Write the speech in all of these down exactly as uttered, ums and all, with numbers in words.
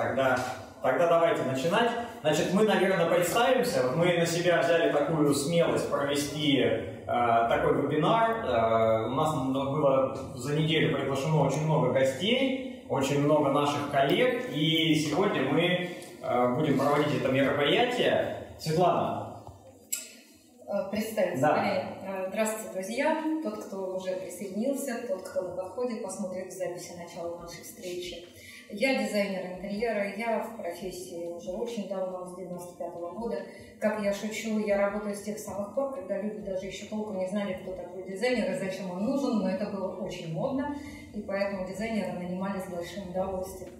Тогда, тогда давайте начинать. Значит, мы, наверное, представимся. Мы на себя взяли такую смелость провести э, такой вебинар. Э, у нас было за неделю приглашено очень много гостей, очень много наших коллег. И сегодня мы э, будем проводить это мероприятие. Светлана. Представиться. Да. Здравствуйте, друзья. Тот, кто уже присоединился, тот, кто на подходе, посмотрит в записи начала нашей встречи. Я дизайнер интерьера, я в профессии уже очень давно, с девяносто пятого года. Как я шучу, я работаю с тех самых пор, когда люди даже еще толком не знали, кто такой дизайнер и зачем он нужен, но это было очень модно, и поэтому дизайнеры нанимали с большим удовольствием.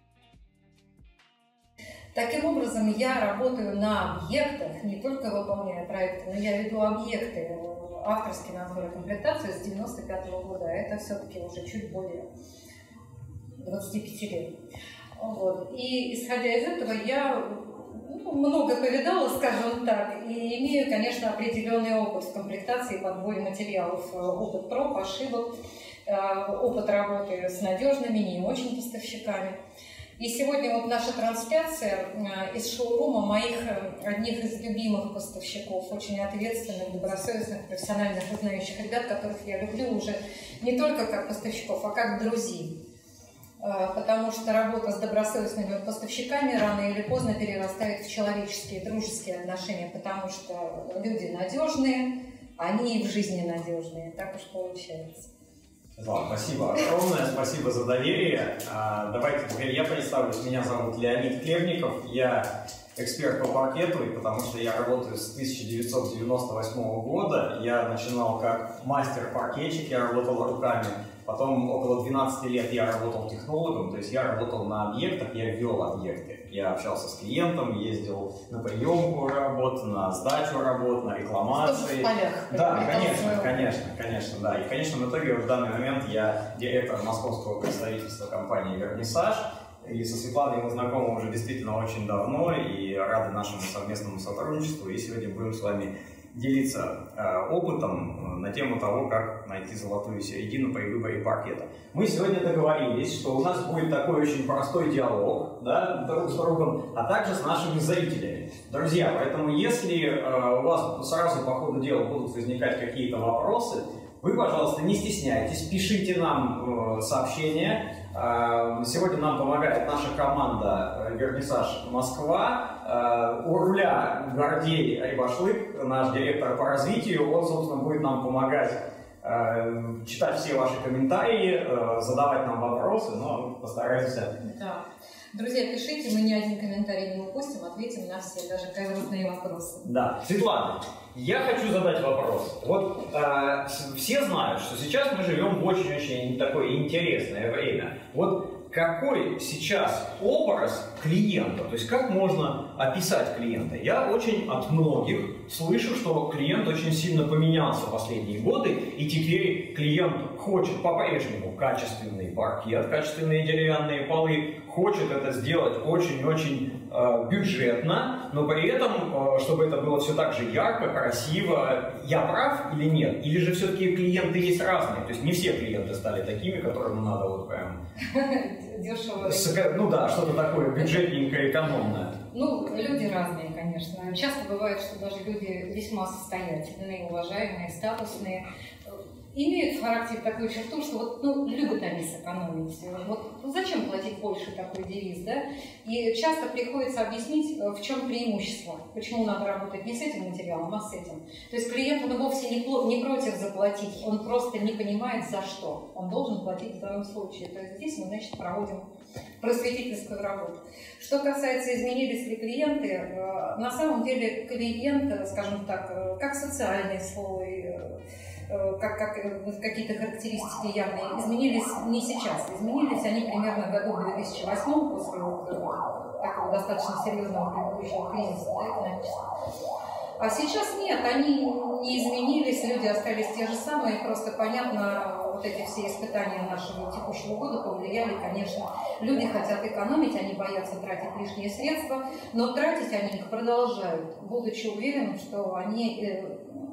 Таким образом, я работаю на объектах, не только выполняя проекты, но я веду объекты, авторский надзор и комплектацию с девяносто пятого года. Это все-таки уже чуть более двадцати пяти лет. Вот. И исходя из этого, я ну, много повидала, скажем так, и имею, конечно, определенный опыт в комплектации и подборе материалов. Опыт проб, ошибок, опыт работы с надежными, не очень поставщиками. И сегодня вот наша трансляция из шоурума моих одних из любимых поставщиков, очень ответственных, добросовестных, профессиональных и знающих ребят, которых я люблю уже не только как поставщиков, а как друзей. Потому что работа с добросовестными поставщиками рано или поздно перерастает в человеческие, дружеские отношения, потому что люди надежные, они и в жизни надежные. Так уж получается. Светлана, спасибо огромное, спасибо за доверие. А, давайте теперь я представлюсь. Меня зовут Леонид Клевников, я эксперт по паркету, и потому что я работаю с тысяча девятьсот девяносто восьмого года. Я начинал как мастер-паркетчик, я работал руками. Потом около двенадцати лет я работал технологом, то есть я работал на объектах, я вел объекты. Я общался с клиентом, ездил на приемку работ, на сдачу работ, на рекламации. В полях, да, конечно, конечно, конечно, да. И в конечном итоге в данный момент я директор московского представительства компании «Вернисаж». И со Светланой мы знакомы уже действительно очень давно и рады нашему совместному сотрудничеству. И сегодня будем с вами делиться э, опытом на тему того, как найти золотую середину при выборе паркета. Мы сегодня договорились, что у нас будет такой очень простой диалог, да, друг с другом, а также с нашими зрителями. Друзья, поэтому если э, у вас сразу по ходу дела будут возникать какие-то вопросы, вы, пожалуйста, не стесняйтесь, пишите нам э, сообщения. Э, сегодня нам помогает наша команда э, «Вернисаж Москва». Э, у руля Гордей Айбашлык, наш директор по развитию. Он, собственно, будет нам помогать э, читать все ваши комментарии, э, задавать нам вопросы, но постараемся. Да. Друзья, пишите, мы ни один комментарий не упустим, ответим на все, даже каверзные вопросы. Да. Светлана, я хочу задать вопрос. Вот э, все знают, что сейчас мы живем в очень-очень такое интересное время. Вот какой сейчас образ клиента, то есть как можно описать клиента? Я очень от многих слышу, что клиент очень сильно поменялся в последние годы, и теперь клиент хочет по-прежнему качественный паркет, качественные деревянные полы, хочет это сделать очень-очень э, бюджетно, но при этом, э, чтобы это было все так же ярко, красиво. Я прав или нет? Или же все-таки клиенты есть разные? То есть не все клиенты стали такими, которым надо вот прям... Дешево. Ну да, что-то такое бюджетненькое, экономное. Ну, люди разные, конечно. Часто бывает, что даже люди весьма состоятельные, уважаемые, статусные, имеют в характере такую черту, что вот, ну, любят они сэкономить. Вот ну, зачем платить больше, такой девиз, да? И часто приходится объяснить, в чем преимущество, почему надо работать не с этим материалом, а с этим. То есть клиент, он вовсе не, не против заплатить, он просто не понимает, за что. Он должен платить в данном случае. То есть здесь мы, значит, проводим просветительскую работу. Что касается, изменились ли клиенты, на самом деле клиент, скажем так, как социальный слой, как, как какие-то характеристики явные, изменились не сейчас. Изменились они примерно в году две тысячи восьмом, после вот такого достаточно серьезного предыдущего кризиса, да, экономического. А сейчас нет, они не изменились, люди остались те же самые, просто понятно, вот эти все испытания нашего текущего года повлияли, конечно. Люди хотят экономить, они боятся тратить лишние средства, но тратить они их продолжают, будучи уверенным, что они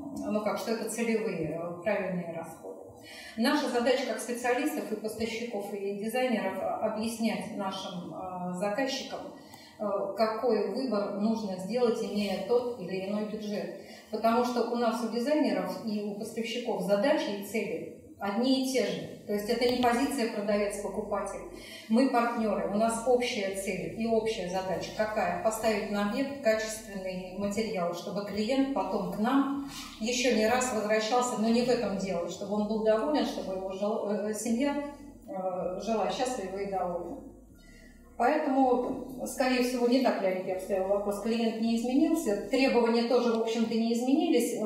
ну как, что это целевые, правильные расходы. Наша задача как специалистов и поставщиков и дизайнеров объяснять нашим заказчикам, какой выбор нужно сделать, имея тот или иной бюджет. Потому что у нас, у дизайнеров и у поставщиков задачи и цели одни и те же. То есть это не позиция продавец-покупатель. Мы партнеры, у нас общая цель и общая задача. Какая? Поставить на объект качественный материал, чтобы клиент потом к нам еще не раз возвращался, но не в этом дело, чтобы он был доволен, чтобы его жил, семья жила счастливо и довольна. Поэтому, скорее всего, не так, Леонид, я обставил вопрос. Клиент не изменился, требования тоже, в общем-то, не изменились,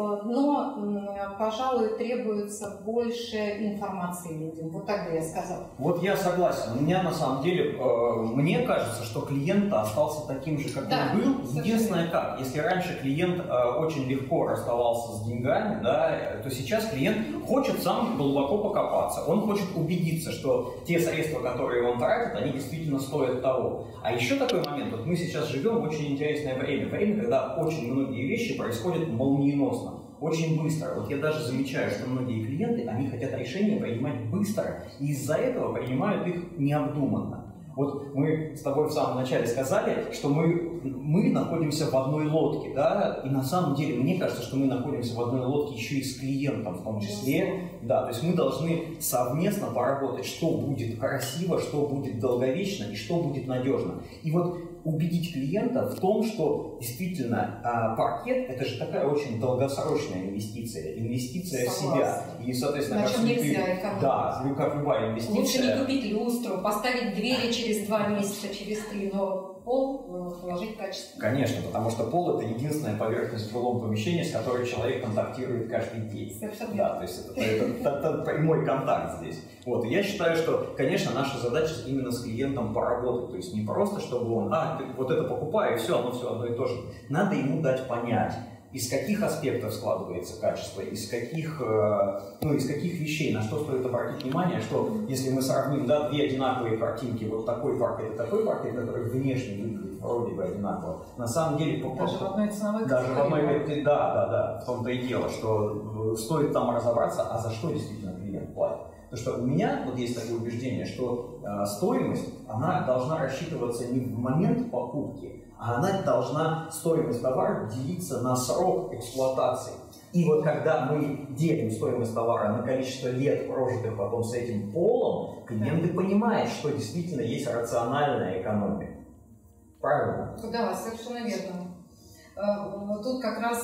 но, пожалуй, требуется больше информации людям. Вот так бы я сказала. Вот я согласен. У меня, на самом деле, мне кажется, что клиент остался таким же, как да, он был. Единственное, как, если раньше клиент очень легко расставался с деньгами, да, то сейчас клиент хочет сам глубоко покопаться. Он хочет убедиться, что те средства, которые он тратит, они действительно стоят того. А еще такой момент, вот мы сейчас живем в очень интересное время, время, когда очень многие вещи происходят молниеносно, очень быстро. Вот я даже замечаю, что многие клиенты, они хотят решения принимать быстро, и из-за этого принимают их необдуманно. Вот мы с тобой в самом начале сказали, что мы, мы находимся в одной лодке, да, и на самом деле мне кажется, что мы находимся в одной лодке еще и с клиентом в том числе, да, то есть мы должны совместно поработать, что будет красиво, что будет долговечно и что будет надежно. И вот убедить клиента в том, что действительно а, паркет – это же такая очень долгосрочная инвестиция, инвестиция Согласна. В себя. И, соответственно, на чем нельзя ты, экономить. Да, как любая инвестиция. Лучше не купить люстру, поставить двери через два месяца, через три, но пол положить качественно. Конечно, потому что пол – это единственная поверхность в жилом помещении, с которой человек контактирует каждый день. Совершенно. Да, то есть это, это, это, это прямой контакт здесь. Вот, и я считаю, что, конечно, наша задача именно с клиентом поработать, то есть не просто, чтобы он, а, ты вот это покупай, и все, оно все одно и то же. Надо ему дать понять, из каких аспектов складывается качество, из каких, э, ну, из каких вещей, на что стоит обратить внимание, что если мы сравним, да, две одинаковые картинки, вот такой паркет и такой паркет, который внешне выглядит вроде бы одинаково, на самом деле... Даже в одной ценовой Даже в одной, да, да, да, в том-то и дело, что стоит там разобраться, а за что действительно клиент платит. Потому что у меня вот есть такое убеждение, что э, стоимость, она должна рассчитываться не в момент покупки, а она должна, стоимость товара, делиться на срок эксплуатации. И вот когда мы делим стоимость товара на количество лет, прожитых потом с этим полом, клиенты понимают, что действительно есть рациональная экономия. Правильно? Да, совершенно верно. Тут как раз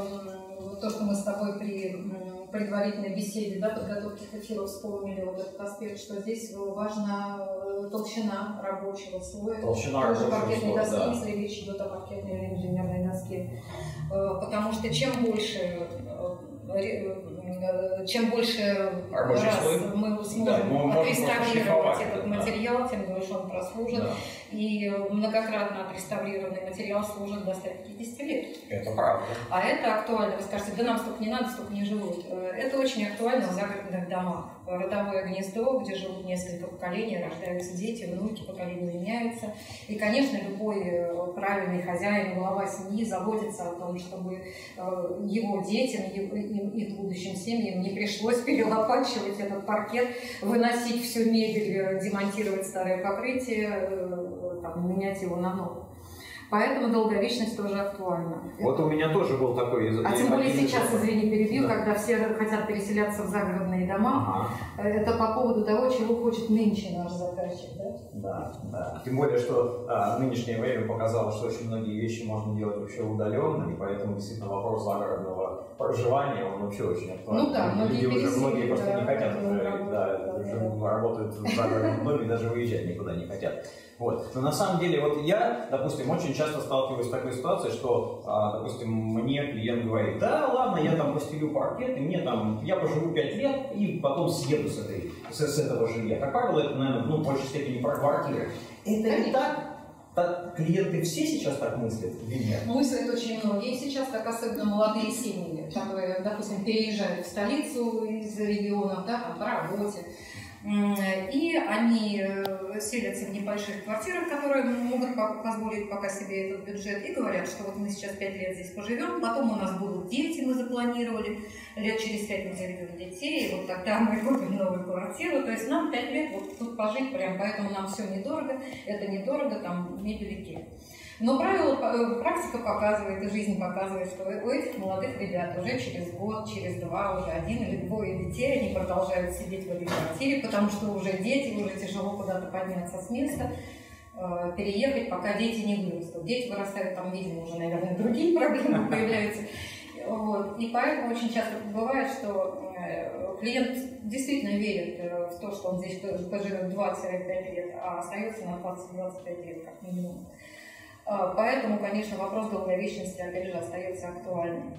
то, что мы с тобой при предварительной беседе, да, подготовки к эфиру вспомнили вот этот аспект, что здесь важна толщина рабочего слоя. Толщина рабочего паркетной доски, да. Если речь идет о паркетной или инженерной доске. Потому что чем больше чем больше рабочий раз слой. мы сможем да, отреставрировать этот да. материал, тем дольше он прослужит. Да. И многократно отреставрированный материал служит до ста пятидесяти лет. Это правда. А это актуально. Вы скажете, да нам столько не надо, столько не живут. Это очень актуально в загородных домах. Родовое гнездо, где живут несколько поколений, рождаются дети, внуки, поколения меняются. И, конечно, любой правильный хозяин, глава семьи заботится о том, чтобы его детям, их будущим семьям не пришлось перелопачивать этот паркет, выносить всю мебель, демонтировать старое покрытие, там, менять его на новое. Поэтому долговечность тоже актуальна. Вот у меня тоже был такой... А тем более сейчас, извини, перебью, да. Когда все хотят переселяться в загородные дома, ага. Это по поводу того, чего хочет нынче наш заказчик, да? Да, да. Тем более, что а, нынешнее время показало, что очень многие вещи можно делать вообще удаленно, и поэтому действительно вопрос загородного проживания, он вообще очень актуален. Ну да, многие Люди уже многие да, просто не хотят, да, уже, да, да, уже да. работают в загородном доме, даже выезжать никуда не хотят. Вот. Но на самом деле, вот я, допустим, очень часто сталкиваюсь с такой ситуацией, что, а, допустим, мне клиент говорит, да, ладно, я там постелю паркет, и мне там, я поживу пять лет, и потом съеду с, этой, с, с этого жилья. Как правило, это, наверное, ну, в большей степени про квартиры. Это не так? Так, клиенты все сейчас так мыслят или нет? Мыслят очень многие сейчас, так особенно молодые семьи, которые, допустим, переезжают в столицу из регионов, да, там, по работе. И они селятся в небольших квартирах, которые могут позволить пока себе этот бюджет, и говорят, что вот мы сейчас пять лет здесь поживем, потом у нас будут дети, мы запланировали, лет через пять мы заведем детей, и вот тогда мы купим новую квартиру. То есть нам пять лет вот тут пожить прям, поэтому нам все недорого, это недорого, там мебель. Но правило, практика показывает, и жизнь показывает, что у этих молодых ребят уже через год, через два, уже один или двое детей, они продолжают сидеть в этой квартире, потому что уже дети, уже тяжело куда-то подняться с места, переехать, пока дети не вырастут. Дети вырастают, там, видимо, уже, наверное, другие проблемы появляются. Вот. И поэтому очень часто бывает, что клиент действительно верит в то, что он здесь поживет двадцать пять лет, а остается на двадцать-двадцать пять лет как минимум. Поэтому, конечно, вопрос долговечности, опять же, остается актуальным,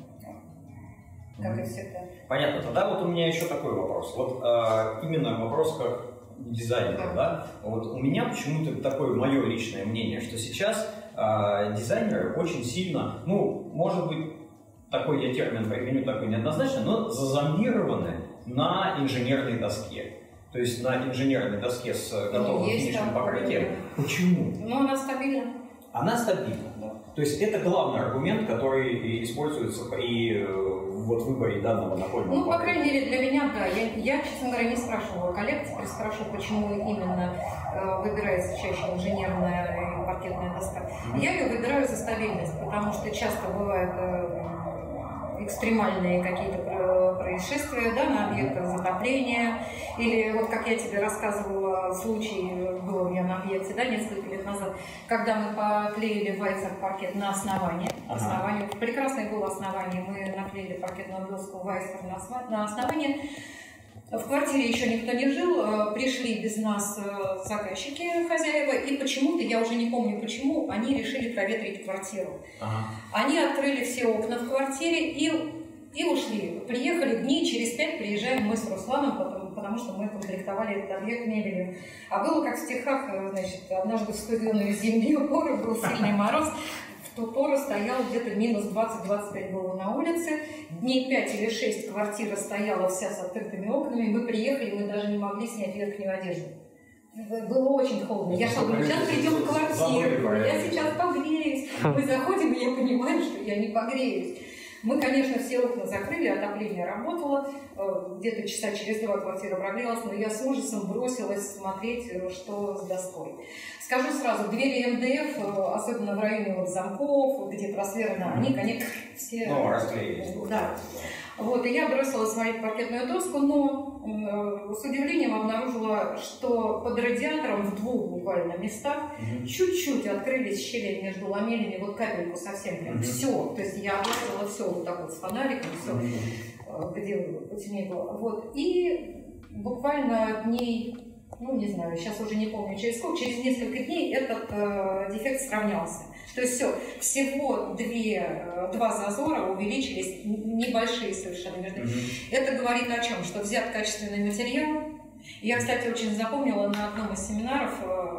как и всегда. Понятно. Тогда вот у меня еще такой вопрос. Вот а, именно вопрос как дизайнера, да. да? Вот у меня почему-то такое мое личное мнение, что сейчас а, дизайнеры очень сильно, ну, может быть, такой я термин применю, такой неоднозначно, но зазомбированы на инженерной доске. То есть на инженерной доске с готовым финишным покрытием. Почему? Ну, она стабильна. Она стабильна, да. То есть это главный аргумент, который используется при вот, выборе данного напольного Ну, по крайней мере, для меня, да. Я, я, честно говоря, не спрашивала коллег, теперь спрошу, почему именно э, выбирается чаще инженерная и паркетная доска. Mm-hmm. Я ее выбираю за стабильность, потому что часто бывают э, экстремальные какие-то происшествия, да, на объектах затопления. Или вот как я тебе рассказывала, случай был у меня на объекте, да, несколько лет назад, когда мы поклеили вайцер паркет на основании. Ага. Основание, прекрасное было основание, мы наклеили паркетную доску вайцер на основании. В квартире еще никто не жил, пришли без нас заказчики, хозяева, и почему-то, я уже не помню почему, они решили проветрить квартиру. Ага. Они открыли все окна в квартире и, и ушли. Приехали дней, через пять приезжаем мы с Русланом, потому, потому что мы комплектовали этот объект мебелью. А было как в стихах, значит, однажды в студеную зимнюю пору был сильный мороз. В ту пору стоял где-то минус двадцать-двадцать пять было на улице. Дней пять или шесть квартира стояла вся с открытыми окнами. Мы приехали, мы даже не могли снять верхнюю одежду. Было очень холодно. Я что, сейчас придем в квартиру, я сейчас погреюсь. Мы заходим, и я понимаю, что я не погреюсь. Мы, конечно, все окна закрыли, отопление работало, где-то часа через два квартира прогрелась, но я с ужасом бросилась смотреть, что с доской. Скажу сразу, двери эм дэ эф, особенно в районе вот замков, где просверно, они, конечно, все... Ну, расклеились. Да. Вот, и я бросила смотреть паркетную доску, но э, с удивлением обнаружила, что под радиатором в двух буквально местах mm-hmm. чуть-чуть открылись щели между ламелями, вот капельку совсем прям, mm-hmm. все. То есть я облазила все вот так вот с фонариком, все, mm-hmm. где потемнее было. Вот, и буквально дней, ну не знаю, сейчас уже не помню через сколько, через несколько дней этот э, дефект сравнялся. То есть все, всего две, два зазора увеличились, небольшие совершенно между ними. Mm-hmm. Это говорит о чем? Что взят качественный материал. Я, кстати, очень запомнила на одном из семинаров,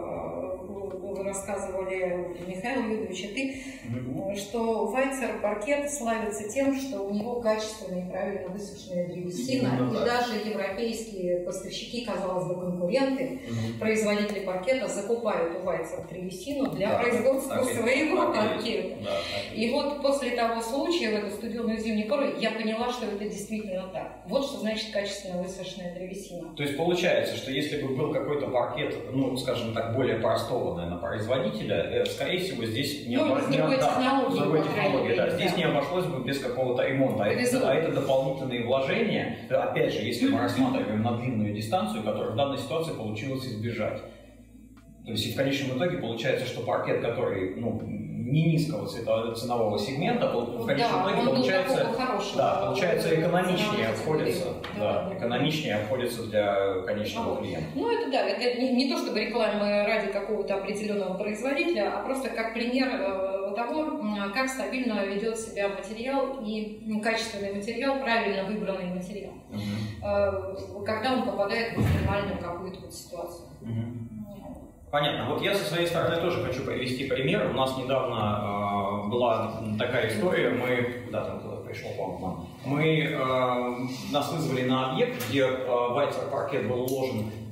вы рассказывали, Михаил Юрьевич, и ты, mm-hmm. что вайцер паркет славится тем, что у него качественная и правильно высушенная древесина. Mm-hmm. И даже европейские поставщики, казалось бы, конкуренты, mm-hmm. производители паркета закупают у вайцер древесину для да, производства так, своего паркета. Да, и вот после того случая, в эту студеную зимнюю пору, я поняла, что это действительно так. Вот что значит качественно высушенная древесина. То есть получается, что если бы был какой-то паркет, ну, скажем так, более простого, наверное, производителя, скорее всего, здесь не, ну, обо... с другой не... технологией, да, с другой технологией да. Здесь да. не обошлось бы без какого-то ремонта. А это, а это дополнительные вложения, опять же, если мы рассматриваем на длинную дистанцию, которую в данной ситуации получилось избежать. То есть и в конечном итоге получается, что паркет, который ну, не низкого ценового сегмента, в конечном да, итоге получается, хорошего, да, получается экономичнее обходится, да, да, экономичнее обходится для конечного клиента. Ну это да, это не, не то чтобы реклама ради какого-то определенного производителя, а просто как пример того, как стабильно ведет себя материал и качественный материал, правильно выбранный материал, угу. когда он попадает в экстремальную какую-то вот ситуацию. Угу. Понятно. Вот я со своей стороны тоже хочу привести пример. У нас недавно э, была такая история. Мы, да, там кто-то пришел к нам. Мы, э, нас вызвали на объект, где э, вайцер паркет был уложен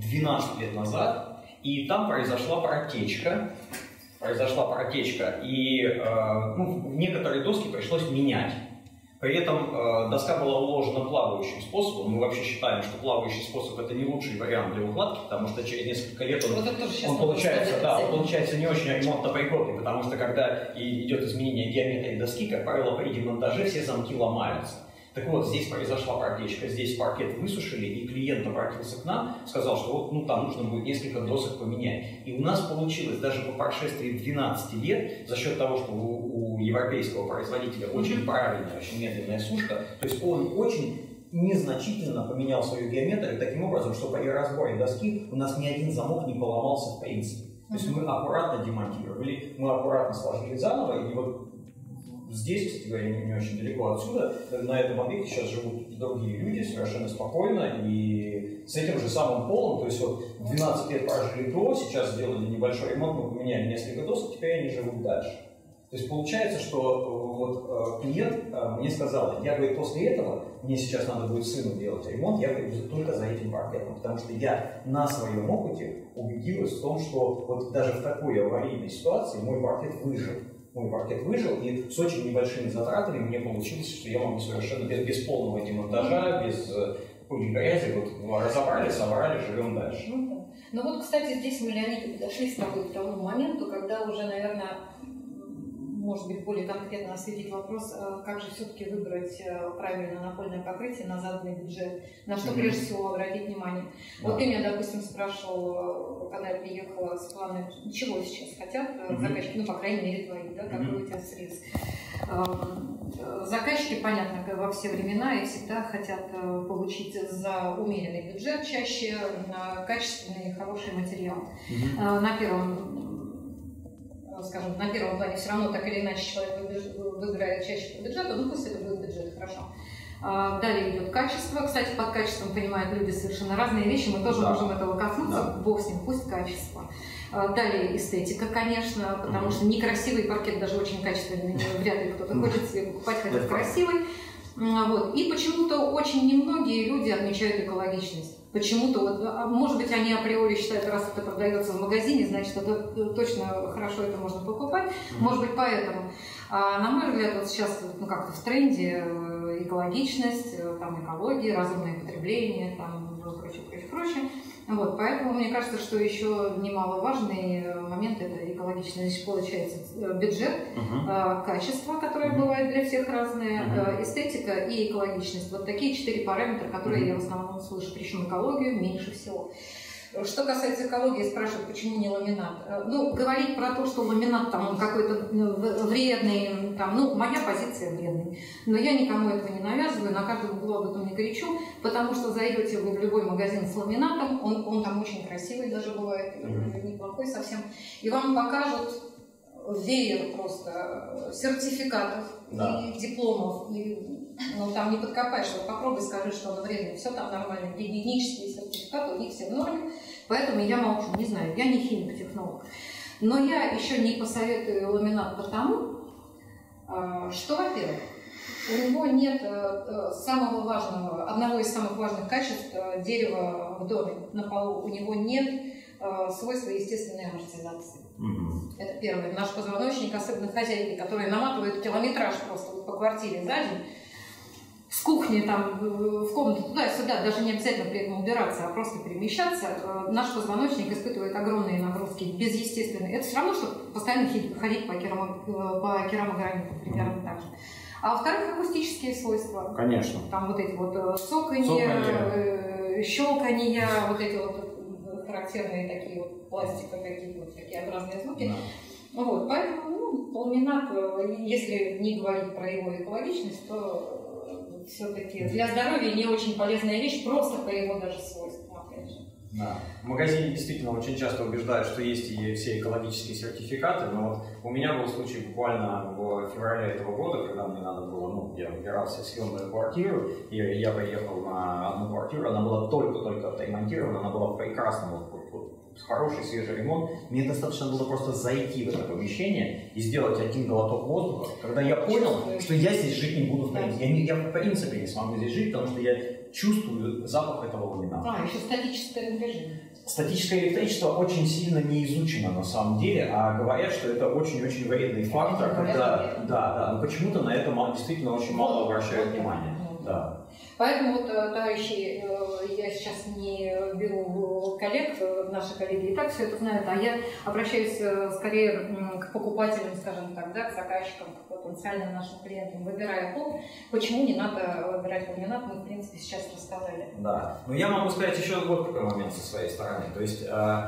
двенадцать лет назад, и там произошла протечка. Произошла протечка, и э, ну, некоторые доски пришлось менять. При этом э, доска была уложена плавающим способом. Мы вообще считаем, что плавающий способ это не лучший вариант для укладки, потому что через несколько лет он, вот он, получается, да, он получается не очень ремонтопригодный, потому что когда идет изменение геометрии доски, как правило, при демонтаже все замки ломаются. Так вот, здесь произошла протечка, здесь паркет высушили, и клиент обратился к нам, сказал, что вот, ну, там нужно будет несколько досок поменять. И у нас получилось, даже по прошествии двенадцати лет, за счет того, что у, у европейского производителя очень правильная, очень медленная сушка, то есть он очень незначительно поменял свою геометрию таким образом, что при разборе доски у нас ни один замок не поломался в принципе. То есть мы аккуратно демонтировали, мы аккуратно сложили заново, и вот здесь, кстати говоря, не, не очень далеко отсюда, на этом объекте сейчас живут другие люди совершенно спокойно, и с этим же самым полом, то есть вот двенадцать лет прожили до, сейчас сделали небольшой ремонт, мы поменяли несколько досок, теперь они живут дальше. То есть получается, что вот клиент мне сказал, я, говорит, после этого, мне сейчас надо будет сыну делать ремонт, я, говорит, только за этим паркетом, потому что я на своем опыте убедилась в том, что вот даже в такой аварийной ситуации мой паркет выжил. Мой паркет выжил, и с очень небольшими затратами мне получилось, что я могу совершенно без, без полного демонтажа, без пыли и грязи, вот разобрали, собрали, живем дальше. Ну, ну вот, кстати, здесь мы, Леонид, подошли с тобой к тому моменту, когда уже, наверное, может быть, более конкретно осветить вопрос, как же все-таки выбрать правильное напольное покрытие на заданный бюджет, на что прежде всего обратить внимание. Да. Вот ты меня, допустим, спрашивал, когда я приехала с планом, чего сейчас хотят mm-hmm. заказчики, ну, по крайней мере, твои, да, какой mm-hmm. у тебя срез. Заказчики, понятно, во все времена и всегда хотят получить за умеренный бюджет чаще качественный и хороший материал. Mm-hmm. На первом скажем, на первом плане все равно так или иначе человек выбирает чаще по бюджету, ну пусть это будет бюджет, хорошо. Далее идет качество. Кстати, под качеством понимают люди совершенно разные вещи, мы тоже да. можем этого коснуться, да. бог с ним, пусть качество. Далее эстетика, конечно, потому mm-hmm. что некрасивый паркет, даже очень качественный, вряд ли кто-то хочет себе покупать, хотя красивый. Вот. И почему-то очень немногие люди отмечают экологичность. Почему-то, вот, может быть, они априори считают, раз это продается в магазине, значит, это точно хорошо это можно покупать. Mm-hmm. Может быть, поэтому. А, на мой взгляд, вот сейчас ну, как-то в тренде экологичность, там, экология, разумное потребление, там, прочее, прочее, прочее. Вот, поэтому мне кажется, что еще немаловажный момент – это экологичность. Получается бюджет, uh-huh. качество, которое uh-huh. бывает для всех разное, uh-huh. эстетика и экологичность. Вот такие четыре параметра, которые uh-huh. я в основном слышу. Причем экологию меньше всего. Что касается экологии, спрашивают, почему не ламинат. Ну, говорить про то, что ламинат там какой-то вредный, там, ну, моя позиция вредный. Но я никому этого не навязываю, на каждом углу об этом не кричу, потому что зайдете вы в любой магазин с ламинатом, он, он там очень красивый даже бывает, mm-hmm. неплохой совсем, и вам покажут веер просто сертификатов да. и дипломов, и, ну, там не подкопаешь, вот попробуй скажи, что он вредный, все там нормально, гигиенические сертификаты, у них все в норме, поэтому я молчу, не знаю, я не химик-технолог. Но я еще не посоветую ламинат потому, что, во-первых, у него нет самого важного, одного из самых важных качеств дерева в доме на полу, у него нет свойства естественной амортизации. Mm-hmm. Это первое. Наш позвоночник, особенно хозяйки, которые наматывают километраж просто по квартире за день, с кухни там, в комнату туда-сюда, даже не обязательно при этом убираться, а просто перемещаться, наш позвоночник испытывает огромные нагрузки безъестественные. Это все равно, что постоянно ходить по, керамо, по керамограниту, примерно mm-hmm. так же. А во-вторых, акустические свойства. Конечно. Там вот эти вот цоканье, щелканье, вот эти вот характерные такие вот пластика, какие вот такие образные звуки. Да. Вот, поэтому ну, ламинат, если не говорить про его экологичность, то все-таки для здоровья не очень полезная вещь, просто по его даже свойствам, опять же. Да. В магазине действительно очень часто убеждают, что есть и все экологические сертификаты, но вот у меня был случай буквально в феврале этого года, когда мне надо было, ну, я выбирался в съемную квартиру, и я приехал на одну квартиру, она была только-только отремонтирована, она была в прекрасном, вот, вот, хороший свежий ремонт. Мне достаточно было просто зайти в это помещение и сделать один глоток воздуха, когда я понял, что я здесь жить не буду в принципе. Я, я в принципе не смогу здесь жить, потому что я чувствую запах этого ламината. А, еще статическое напряжение. Статическое электричество очень сильно не изучено на самом деле, а говорят, что это очень-очень вредный фактор, когда, да, да, но почему-то на это действительно очень мало обращают внимание. Да. Поэтому, вот, товарищи, я сейчас не беру коллег, наши коллеги и так все это знают, а я обращаюсь скорее к покупателям, скажем так, да, к заказчикам, к потенциальным нашим клиентам, выбирая пол. Почему не надо выбирать ламинат, мы, в принципе, сейчас рассказали. Да, но я могу сказать еще вот какой момент со своей стороны. То есть,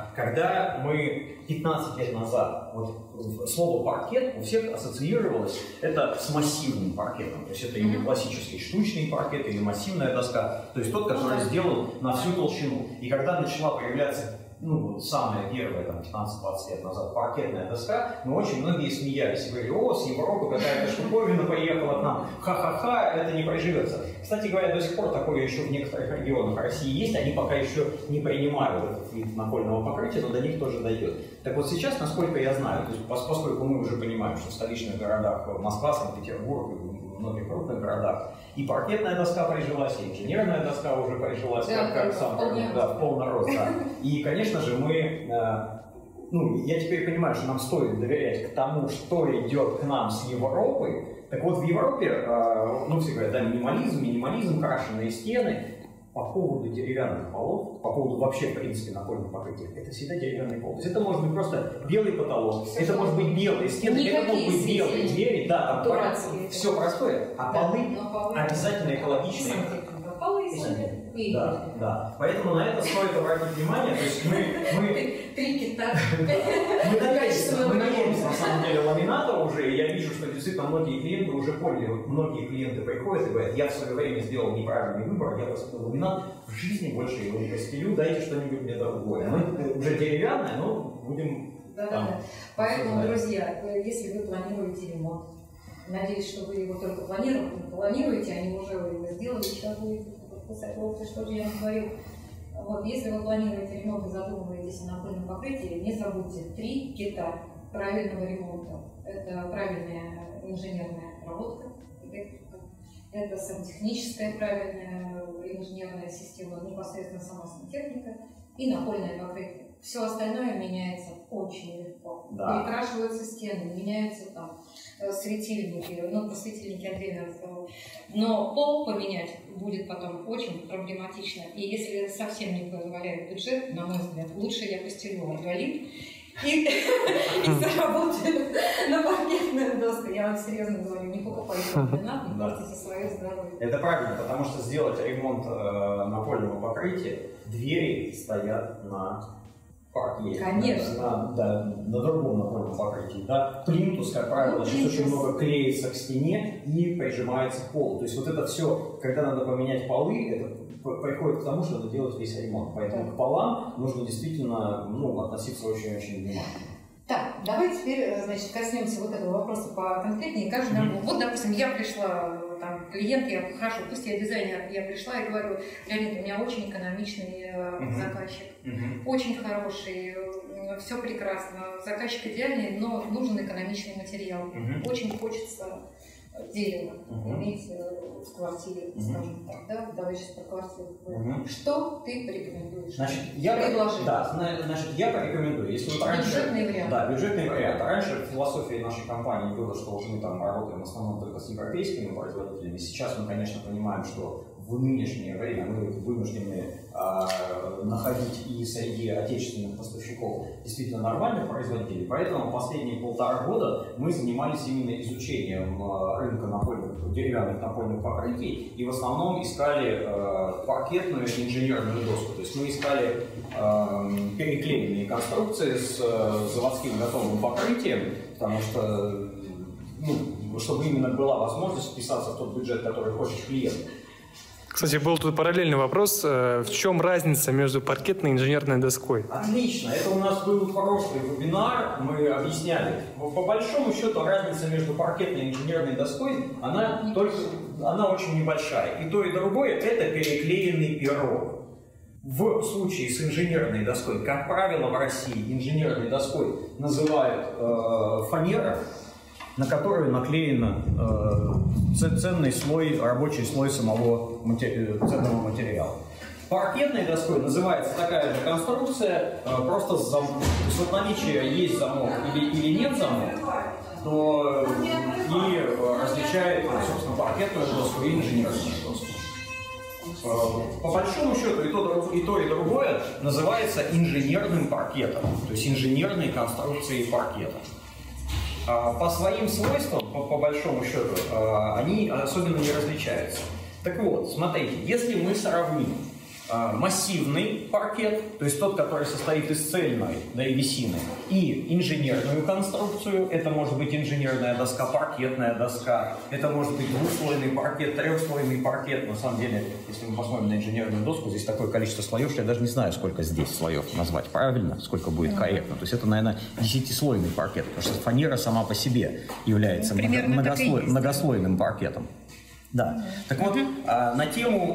когда мы пятнадцать лет назад, вот слово паркет у всех ассоциировалось это с массивным паркетом. То есть это или классический штучный паркет, или массивная доска. То есть тот, который сделан на всю толщину. И когда начала появляться, ну, вот самая первая, там, пятнадцать-двадцать лет назад, паркетная доска, мы очень многие смеялись и говорили: о, с Европы какая-то штуковина поехала к нам, ха-ха-ха, это не приживется. Кстати говоря, до сих пор такое еще в некоторых регионах России есть, они пока еще не принимают этот вид напольного покрытия, но до них тоже дойдет. Так вот сейчас, насколько я знаю, то есть, поскольку мы уже понимаем, что в столичных городах, Москва, Санкт-Петербург, в многих крупных городах, и паркетная доска прижилась, и инженерная доска уже прижилась, да, как, как сам, да, в полный рост. Да. И, конечно же, мы, э, ну, я теперь понимаю, что нам стоит доверять к тому, что идет к нам с Европы. Так вот, в Европе, э, ну, все говорят, да, минимализм, минимализм, крашеные стены. По поводу деревянных полов, по поводу вообще, в принципе, напольных покрытий, это всегда деревянный пол. То есть это может быть просто белый потолок, все, это может быть белые стены, это могут быть белые двери, да, там все простое, а да, полы, полы обязательно экологичные. Полы и да, да. Поэтому на это стоит обратить внимание. То есть мы, мы... Три кита. Мы надеемся, мы надеемся, на самом деле, ламината уже, и я вижу, что действительно многие клиенты уже поняли, многие клиенты приходят и говорят: я в свое время сделал неправильный выбор, я поступил ламинат, в жизни больше его не постелю, дайте что-нибудь мне другое. Мы уже деревянное, но будем... Да, да, да. Поэтому, друзья, если вы планируете ремонт, надеюсь, что вы его только планируете, планируете, а не уже его сделали, сейчас будете писать: что же я говорил. Вот, если вы планируете ремонт и задумываетесь о напольном покрытии, не забудьте три кита правильного ремонта. Это правильная инженерная проводка, это сантехническая правильная инженерная система, непосредственно сама сантехника и напольное покрытие. Все остальное меняется очень легко. Да. Перекрашиваются стены, меняются там светильники, ну, про светильники отдельно разговор. Но пол поменять будет потом очень проблематично. И если совсем не позволяет бюджет, на мой взгляд, лучше я постелю арголит и заработаю на паркетную доску. Я вам серьезно говорю, не покупайте ламинат, не портите свое здоровье. Это правильно, потому что сделать ремонт напольного покрытия, двери стоят на паркете. Конечно. На, да, на другом напольном покрытии. Да. Плинтус, как правило, ну, сейчас очень много клеится к стене и прижимается к полу. То есть вот это все, когда надо поменять полы, это приходит к тому, что надо делать весь ремонт. Поэтому да. К полам нужно действительно, ну, относиться очень-очень внимательно. Так, давай теперь, значит, коснемся вот этого вопроса поконкретнее. Как же нам, mm-hmm. вот, допустим, я пришла, там, клиент, я, хорошо, пусть я дизайнер, я пришла и говорю: Леонид, у меня очень экономичный mm-hmm. заказчик, mm-hmm. очень хороший, все прекрасно, заказчик идеальный, но нужен экономичный материал. Mm-hmm. Очень хочется дерево uh-huh. иметь в квартире, uh-huh. скажем так, да? Давай сейчас про квартиру. Uh-huh. Что ты порекомендуешь? Значит, я, да, значит, я порекомендую. Если вот раньше, бюджетный вариант. Да, бюджетный вариант. Раньше философия нашей компании была, что мы там работаем в основном только с европейскими производителями. Сейчас мы, конечно, понимаем, что в нынешнее время мы вынуждены э, находить и среди отечественных поставщиков действительно нормальных производителей. Поэтому последние полтора года мы занимались именно изучением э, рынка напольных, деревянных напольных покрытий и в основном искали э, паркетную инженерную доску. То есть мы искали э, переклеенные конструкции с э, заводским готовым покрытием, потому что, ну, чтобы именно была возможность вписаться в тот бюджет, который хочет клиент. Кстати, был тут параллельный вопрос. В чем разница между паркетной и инженерной доской? Отлично. Это у нас был прошлый вебинар, мы объясняли. По большому счету разница между паркетной и инженерной доской, она, только, она очень небольшая. И то, и другое – это переклеенный пирог. В случае с инженерной доской, как правило, в России инженерной доской называют э, фанера, на которую наклеен э, ценный слой, рабочий слой самого матери... ценного материала. Паркетной доской называется такая же конструкция, просто с замком. То есть вот наличие есть замок или, или нет замка, то и различает, собственно, паркетную доску и инженерную доску. По большому счету и то, и то, и другое называется инженерным паркетом, то есть инженерной конструкцией паркета. По своим свойствам, по, по большому счету, они особенно не различаются. Так вот, смотрите, если мы сравним массивный паркет, то есть тот, который состоит из цельной древесины, и инженерную конструкцию, это может быть инженерная доска, паркетная доска, это может быть двухслойный паркет, трехслойный паркет. На самом деле, если мы посмотрим на инженерную доску, здесь такое количество слоев, что я даже не знаю, сколько здесь слоев назвать правильно, сколько будет корректно. То есть это, наверное, десятислойный паркет, потому что фанера сама по себе является ну, многослой, многослойным паркетом. Да. Так вот, на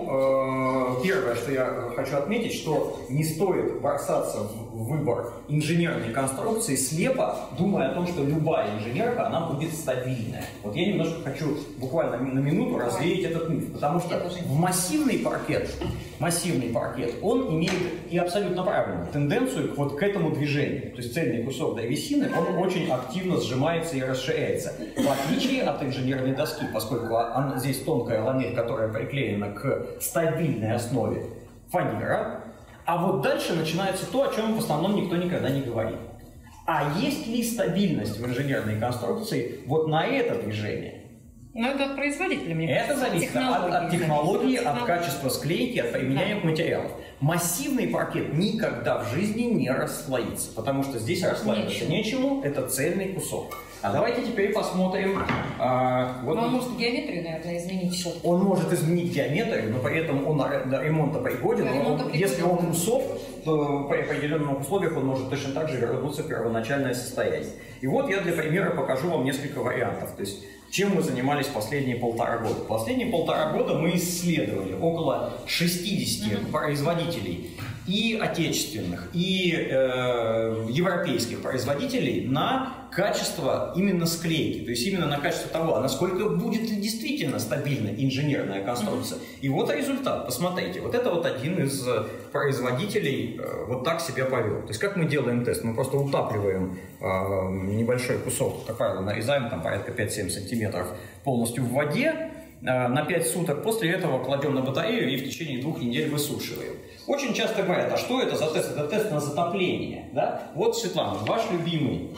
тему, первое, что я хочу отметить, что не стоит бросаться в выбор инженерной конструкции слепо, думая о том, что любая инженерка, она будет стабильная. Вот я немножко хочу буквально на минуту развеять этот миф, потому что в массивный паркет, массивный паркет, он имеет и абсолютно правильно тенденцию вот к этому движению. То есть цельный кусок древесины, он очень активно сжимается и расширяется, в отличие от инженерной доски, поскольку она, здесь тонкая ламель, которая приклеена к стабильной основе фанера. А вот дальше начинается то, о чем в основном никто никогда не говорит. А есть ли стабильность в инженерной конструкции вот на это движение? Ну, это от производителя, мне Это кажется. зависит от, от технологии, от качества склейки, от применяемых материалов. Массивный паркет никогда в жизни не расслоится, потому что здесь расслаиваться нечему, это цельный кусок. А давайте теперь посмотрим. А, вот но он может геометрию, наверное, изменить что-то. Он может изменить геометрию, но при этом он до ремонта пригоден. До ремонта он, пригоден. Если он усов, то при определенных условиях он может точно так же вернуться в первоначальное состояние. И вот я для примера покажу вам несколько вариантов. То есть, чем мы занимались последние полтора года. Последние полтора года мы исследовали около шестидесяти mm-hmm. производителей и отечественных, и э, европейских производителей на качество именно склейки, то есть именно на качество того, насколько будет ли действительно стабильна инженерная конструкция. Mm-hmm. И вот результат, посмотрите, вот это вот один из производителей э, вот так себя повел. То есть как мы делаем тест? Мы просто утапливаем э, небольшой кусок, как правило, нарезаем там порядка пять-семь сантиметров полностью в воде, э, на пять суток, после этого кладем на батарею и в течение двух недель высушиваем. Очень часто говорят, а что это за тест? Это тест на затопление. Да? Вот, Светлана, ваш любимый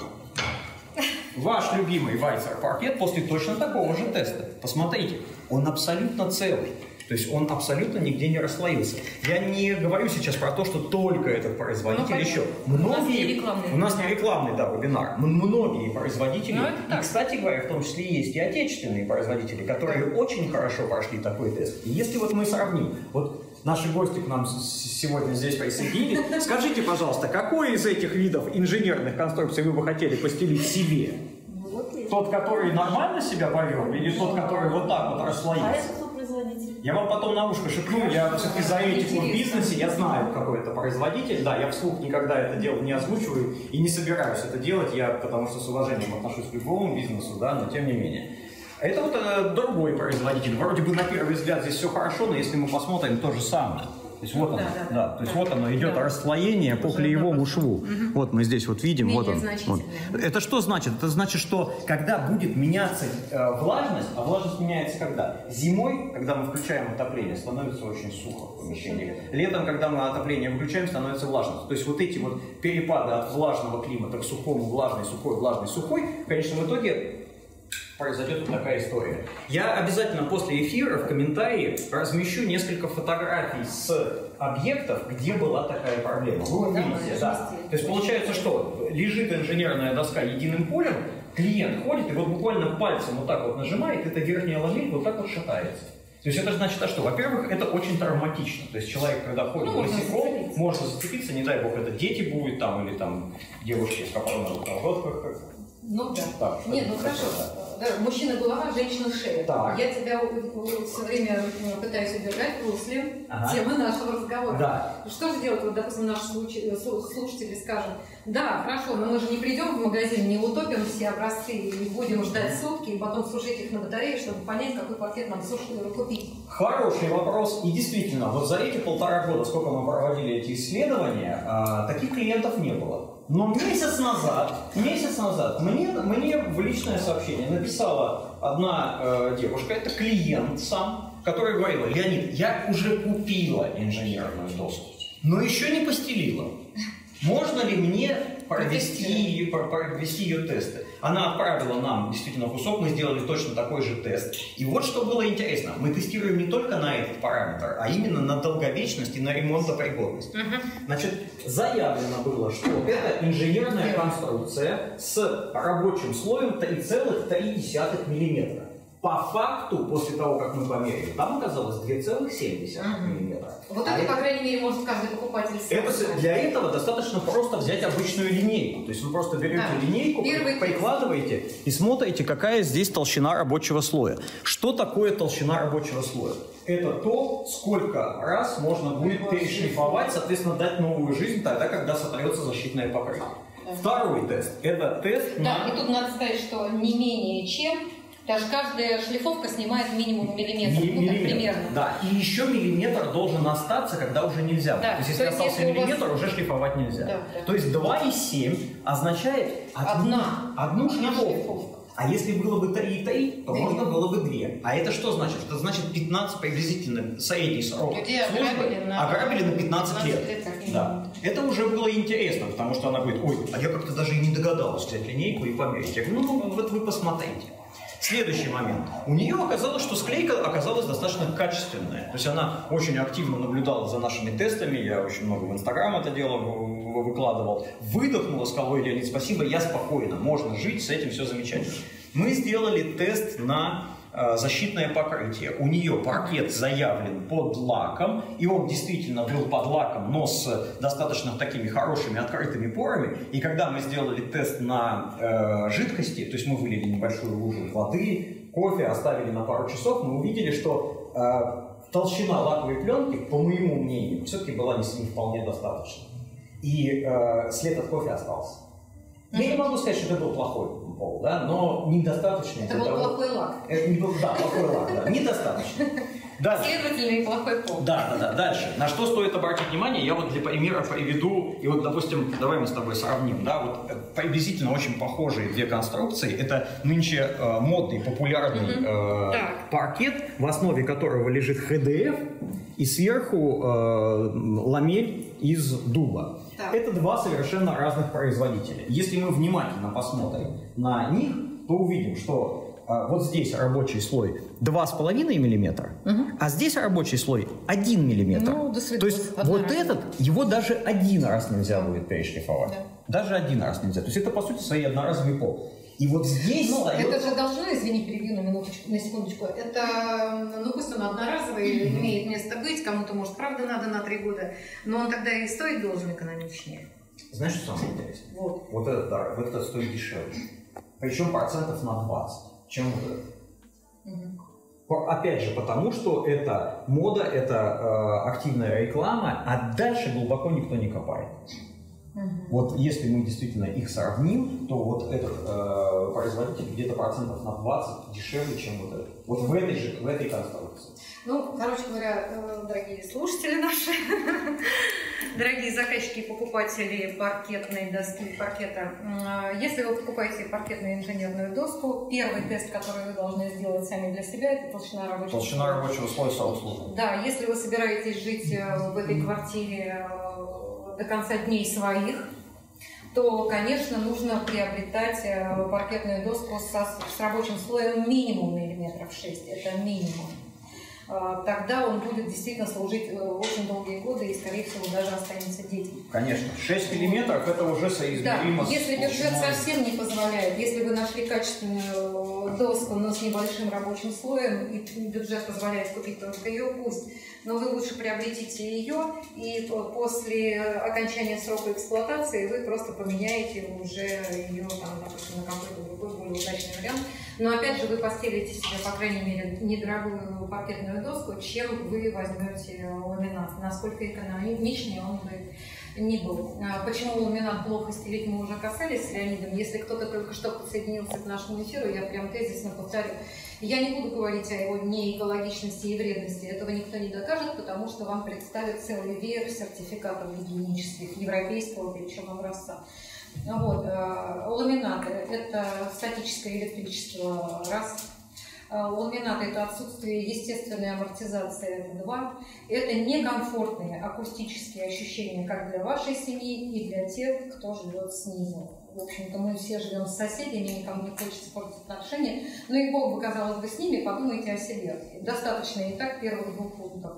Ваш любимый Вайцер паркет после точно такого же теста. Посмотрите, он абсолютно целый. То есть он абсолютно нигде не расслоился. Я не говорю сейчас про то, что только этот производитель, ну, еще. Многие, у нас не рекламный, у нас не рекламный да, вебинар. Многие производители, и, кстати говоря, в том числе есть и отечественные производители, которые очень хорошо прошли такой тест. И если вот мы сравним, вот наши гости к нам сегодня здесь присоединились. Скажите, пожалуйста, какой из этих видов инженерных конструкций вы бы хотели постелить себе? Тот, который нормально себя повел, или тот, который вот так вот расслоился? А это кто производитель? Я вам потом на ушко шепну, я все-таки за этим в бизнесе, я знаю, какой это производитель, да, я вслух никогда это дело не озвучиваю и не собираюсь это делать, я потому что с уважением отношусь к любому бизнесу, да, но тем не менее. Это вот э, другой производитель. Вроде бы на первый взгляд здесь все хорошо, но если мы посмотрим, то же самое. То есть вот оно, да, да, да. То есть да. вот оно идет да. расслоение по клеевому шву. Угу. Вот мы здесь вот видим, менее вот он. Вот. Это что значит? Это значит, что когда будет меняться э, влажность, а влажность меняется когда? Зимой, когда мы включаем отопление, становится очень сухо в помещении. Летом, когда мы отопление выключаем, становится влажность. То есть вот эти вот перепады от влажного климата к сухому, влажный, сухой, влажный, сухой, в конечном итоге произойдет вот такая история. Я обязательно после эфира в комментарии размещу несколько фотографий с объектов, где была такая проблема. Вы увидите, да. То есть получается, что лежит инженерная доска единым полем, клиент ходит и вот буквально пальцем вот так вот нажимает, эта верхняя ламель вот так вот шатается. То есть это значит, а что? Во-первых, это очень травматично. То есть человек, когда ходит ну, босиком, может зацепиться, не дай бог, это дети будут там, или там девушки в капорных колготках. Ну да. Так, Нет, ну хорошо. Да. Да, мужчина голова, женщина шея. Так. Я тебя все время пытаюсь удержать в русле Ага. темы нашего разговора. Да. Что же делать, вот, допустим, наши слушатели скажут, да, хорошо, но мы же не придем в магазин, не утопим все образцы и будем ждать сутки, и потом сушить их на батарее, чтобы понять, какой паркет нам купить. Хороший вопрос. И действительно, вот за эти полтора года, сколько мы проводили эти исследования, а, таких клиентов не было. Но месяц назад, месяц назад мне, мне в личное сообщение написала одна э, девушка, это клиент сам, которая говорила: Леонид, я уже купила инженерную доску, но еще не постелила. Можно ли мне провести, провести ее тесты? Она отправила нам действительно кусок, мы сделали точно такой же тест. И вот что было интересно. Мы тестируем не только на этот параметр, а именно на долговечность и на ремонтопригодность. Uh-huh. Значит, заявлено было, что это инженерная конструкция с рабочим слоем три целых три десятых миллиметра. По факту, после того, как мы померили, там оказалось два целых семь десятых миллиметра. Вот а это, это, по крайней мере, может каждый покупатель сам. Это, для этого достаточно просто взять обычную линейку. То есть вы просто берете да. линейку, Первый прикладываете тест. И смотрите, какая здесь толщина рабочего слоя. Что такое толщина рабочего слоя? Это то, сколько раз можно будет перешлифовать, соответственно, дать новую жизнь тогда, когда сотрется защитное покрытие. Да. Второй тест. Это тест да, на... и тут надо сказать, что не менее чем... Даже каждая шлифовка снимает минимум миллиметр, Ми- ну, миллиметр. примерно. Да, и еще миллиметр должен остаться, когда уже нельзя. Да. То есть, если То есть, остался если миллиметр, вас... уже шлифовать нельзя. Да, да. То есть два и семь означает одну, Одна. одну шлифовку. шлифовка. А если было бы три и три, то можно было бы две. А это что значит? Это значит пятнадцать приблизительно средний срок Людей ограбили на... ограбили на пятнадцать лет. лет да. Это уже было интересно, потому что она говорит: ой, а я как-то даже и не догадалась взять линейку и померить. Я говорю: ну вот вы посмотрите. Следующий момент. У нее оказалось, что склейка оказалась достаточно качественная. То есть она очень активно наблюдала за нашими тестами. Я очень много в Инстаграм это дело выкладывал. Выдохнула, сказала: ой, Леонид, спасибо, я спокойна, можно жить, с этим все замечательно. Мы сделали тест на э, защитное покрытие. У нее паркет заявлен под лаком, и он действительно был под лаком, но с достаточно такими хорошими открытыми порами. И когда мы сделали тест на э, жидкости, то есть мы вылили небольшую лужу воды, кофе, оставили на пару часов, мы увидели, что э, толщина лаковой пленки, по моему мнению, все-таки была не вполне достаточно. И э, след от кофе остался. Я не могу сказать, что это был плохой пол, да, но недостаточно. Это был того... плохой лак. Это не был, да, плохой лак, да, недостаточно. Дальше. Следовательно, и плохой пол. Да, да, да. Дальше. На что стоит обратить внимание, я вот для примера приведу, и вот, допустим, давай мы с тобой сравним, да, вот приблизительно очень похожие две конструкции. Это нынче э, модный, популярный э, паркет, в основе которого лежит ха дэ эф, и сверху э, ламель из дуба. Так. Это два совершенно разных производителя. Если мы внимательно посмотрим на них, то увидим, что э, вот здесь рабочий слой два с половиной миллиметра, угу. а здесь рабочий слой один миллиметр. Ну, то есть вот раз. Этот, его даже один раз нельзя будет перешлифовать. Да. Даже один раз нельзя. То есть это, по сути, своей одноразовый пол. И вот здесь... Ну, встает... это же должно, извини, перебью на минуточку, на секундочку, это, ну, пусть он одноразовый, mm-hmm. имеет место быть, кому-то, может, правда надо на три года, но он тогда и стоить должен экономичнее. Знаешь, что самое интересное? Вот. Вот этот, да, вот этот стоит дешевле. Причем процентов на двадцать, чем вот этот. Mm-hmm. Опять же, потому что это мода, это э, активная реклама, а дальше глубоко никто не копает. Uh-huh. Вот если мы действительно их сравним, то вот этот э, производитель где-то процентов на двадцать дешевле, чем вот этот. Вот в этой же, в этой конструкции. Ну, короче говоря, дорогие слушатели наши, дорогие заказчики и покупатели паркетной доски, паркета, если вы покупаете паркетную инженерную доску, первый тест, который вы должны сделать сами для себя, это толщина рабочего слоя. Толщина рабочего слоя сообслуживания. Да, если вы собираетесь жить в этой квартире до конца дней своих, то, конечно, нужно приобретать паркетную доску со, с рабочим слоем минимум миллиметров шесть. Это минимум. Тогда он будет действительно служить очень долгие годы и, скорее всего, даже останется детям. Конечно. шесть миллиметров это уже соизмеримо. Да, если бюджет совсем не позволяет, если вы нашли качественную доску, но с небольшим рабочим слоем, и бюджет позволяет купить только ее, пусть, но вы лучше приобретите ее, и после окончания срока эксплуатации вы просто поменяете уже ее, там, допустим, на какой-то другой, более удачный вариант. Но опять же, вы постелите себе, по крайней мере, недорогую паркетную доску, чем вы возьмете ламинат. Насколько экономичнее он будет не был. Почему ламинат плохо стелить, мы уже касались с Леонидом. Если кто-то только что подсоединился к нашему эфиру, я прям тезисно повторю. Я не буду говорить о его неэкологичности и вредности, этого никто не докажет, потому что вам представят целый веер сертификатов гигиенических, европейского, причем образца. Вот. Ламинаты – это статическое электричество, раз. Ламинат – это отсутствие естественной амортизации, это два. Это некомфортные акустические ощущения как для вашей семьи и для тех, кто живет снизу. В общем-то, мы все живем с соседями, никому не хочется портить отношения. Но и Бог бы, казалось бы, с ними, подумайте о себе. Достаточно и так первых двух пунктов.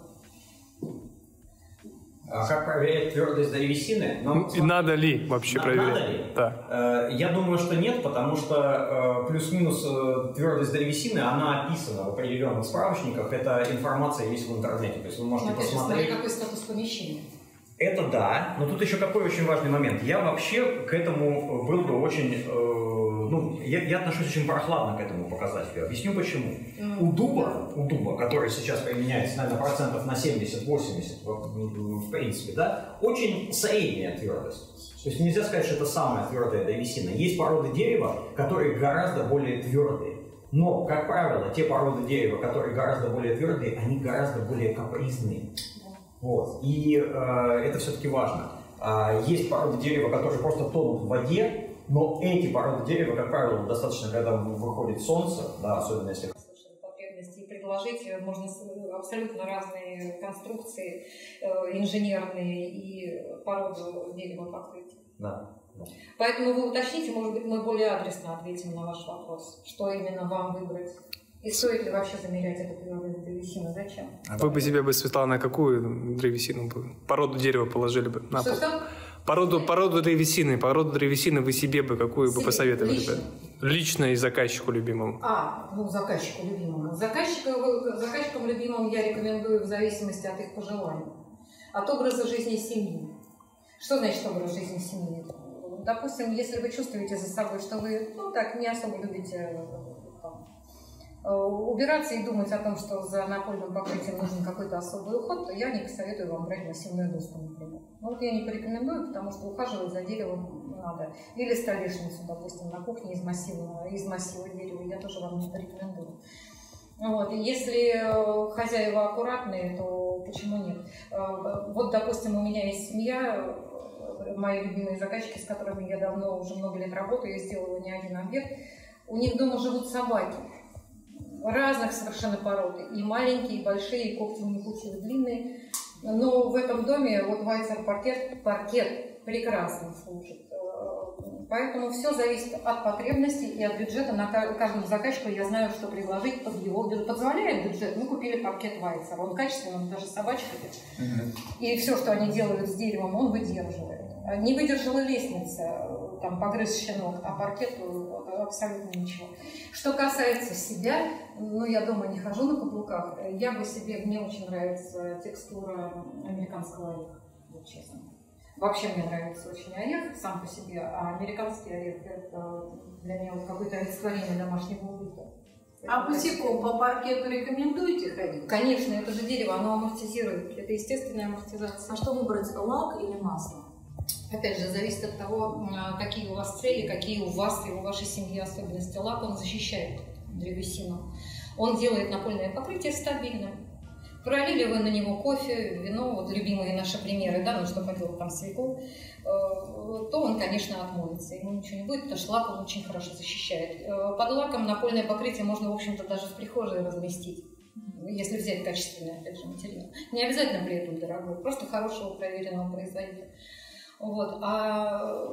А как проверять твердость древесины? Но, и надо ли вообще на, проверять? Надо ли? Да. Я думаю, что нет, потому что плюс-минус твердость древесины, она описана в определенных справочниках. Эта информация есть в интернете. То есть вы можете Опять же, посмотреть. смотри, какой статус помещения. Это да, но тут еще какой очень важный момент. Я вообще к этому был бы очень, э, ну, я, я отношусь очень прохладно к этому показателю. Объясню почему. Mm. У дуба, у дуба, который сейчас применяется, наверное, процентов на семьдесят-восемьдесят в, в, в принципе, да, очень средняя твердость. То есть нельзя сказать, что это самая твердая древесина. Есть породы дерева, которые гораздо более твердые. Но, как правило, те породы дерева, которые гораздо более твердые, они гораздо более капризные. Вот. И э, это все-таки важно. А, есть породы дерева, которые просто тонут в воде, но эти породы дерева, как правило, достаточно, когда выходит солнце, да, особенно если... Потребности и предложить можно абсолютно разные конструкции э, инженерные и породу дерева покрыть. Да, да. Поэтому вы уточните, может быть, мы более адресно ответим на ваш вопрос, что именно вам выбрать. И стоит ли вообще замерять эту твердость древесины? Зачем? А вы бы себе, бы, Светлана, какую древесину бы, породу дерева положили бы на пол? Что? Породу, породу древесины, породу древесины вы себе бы какую себе, бы посоветовали? Лично? Бы? Лично и заказчику любимому. А, ну заказчику любимому. Заказчику, заказчикам любимым я рекомендую в зависимости от их пожеланий. От образа жизни семьи. Что значит образ жизни семьи? Допустим, если вы чувствуете за собой, что вы, ну так, не особо любите убираться и думать о том, что за напольным покрытием нужен какой-то особый уход, то я не советую вам брать массивную доску, например. Ну, вот я не порекомендую, потому что ухаживать за деревом надо. Или столешницу, допустим, на кухне из массивного, из массива дерева я тоже вам не порекомендую. Вот. И если хозяева аккуратные, то почему нет? Вот, допустим, у меня есть семья, мои любимые заказчики, с которыми я давно, уже много лет работаю, я сделала не один объект. У них дома живут собаки. Разных совершенно пород, и маленькие, и большие, и когти у них очень длинные. Но в этом доме вот Вайцер паркет, паркет прекрасно служит. Поэтому все зависит от потребностей и от бюджета. На каждому заказчику я знаю, что предложить под его бюджет. Позволяет бюджет, мы купили паркет Вайцер. Он качественный, он даже собачка. Mm-hmm. И все, что они делают с деревом, он выдерживает. Не выдержала лестница, там погрыз щенок, а паркет абсолютно ничего. Что касается себя, ну я дома не хожу на каблуках, я бы себе, мне очень нравится текстура американского ореха, вот честно. Вообще мне нравится очень орех сам по себе, а американский орех это для меня вот какое-то олицетворение домашнего уюта. А босиком по паркету рекомендуете ходить? Конечно, это же дерево, оно амортизирует, это естественная амортизация. А что выбрать, лак или масло? Опять же, зависит от того, какие у вас цели, какие у вас и у вашей семьи особенности. Лак, он защищает древесину. Он делает напольное покрытие стабильным. Пролили вы на него кофе, вино, вот любимые наши примеры, да, ну что хотел там свеклу, то он, конечно, отмоется. Ему ничего не будет, потому что лак он очень хорошо защищает. Под лаком напольное покрытие можно, в общем-то, даже в прихожей разместить. Если взять качественный, опять же, материал. Не обязательно при этом дорогой, просто хорошего проверенного производителя. Вот. А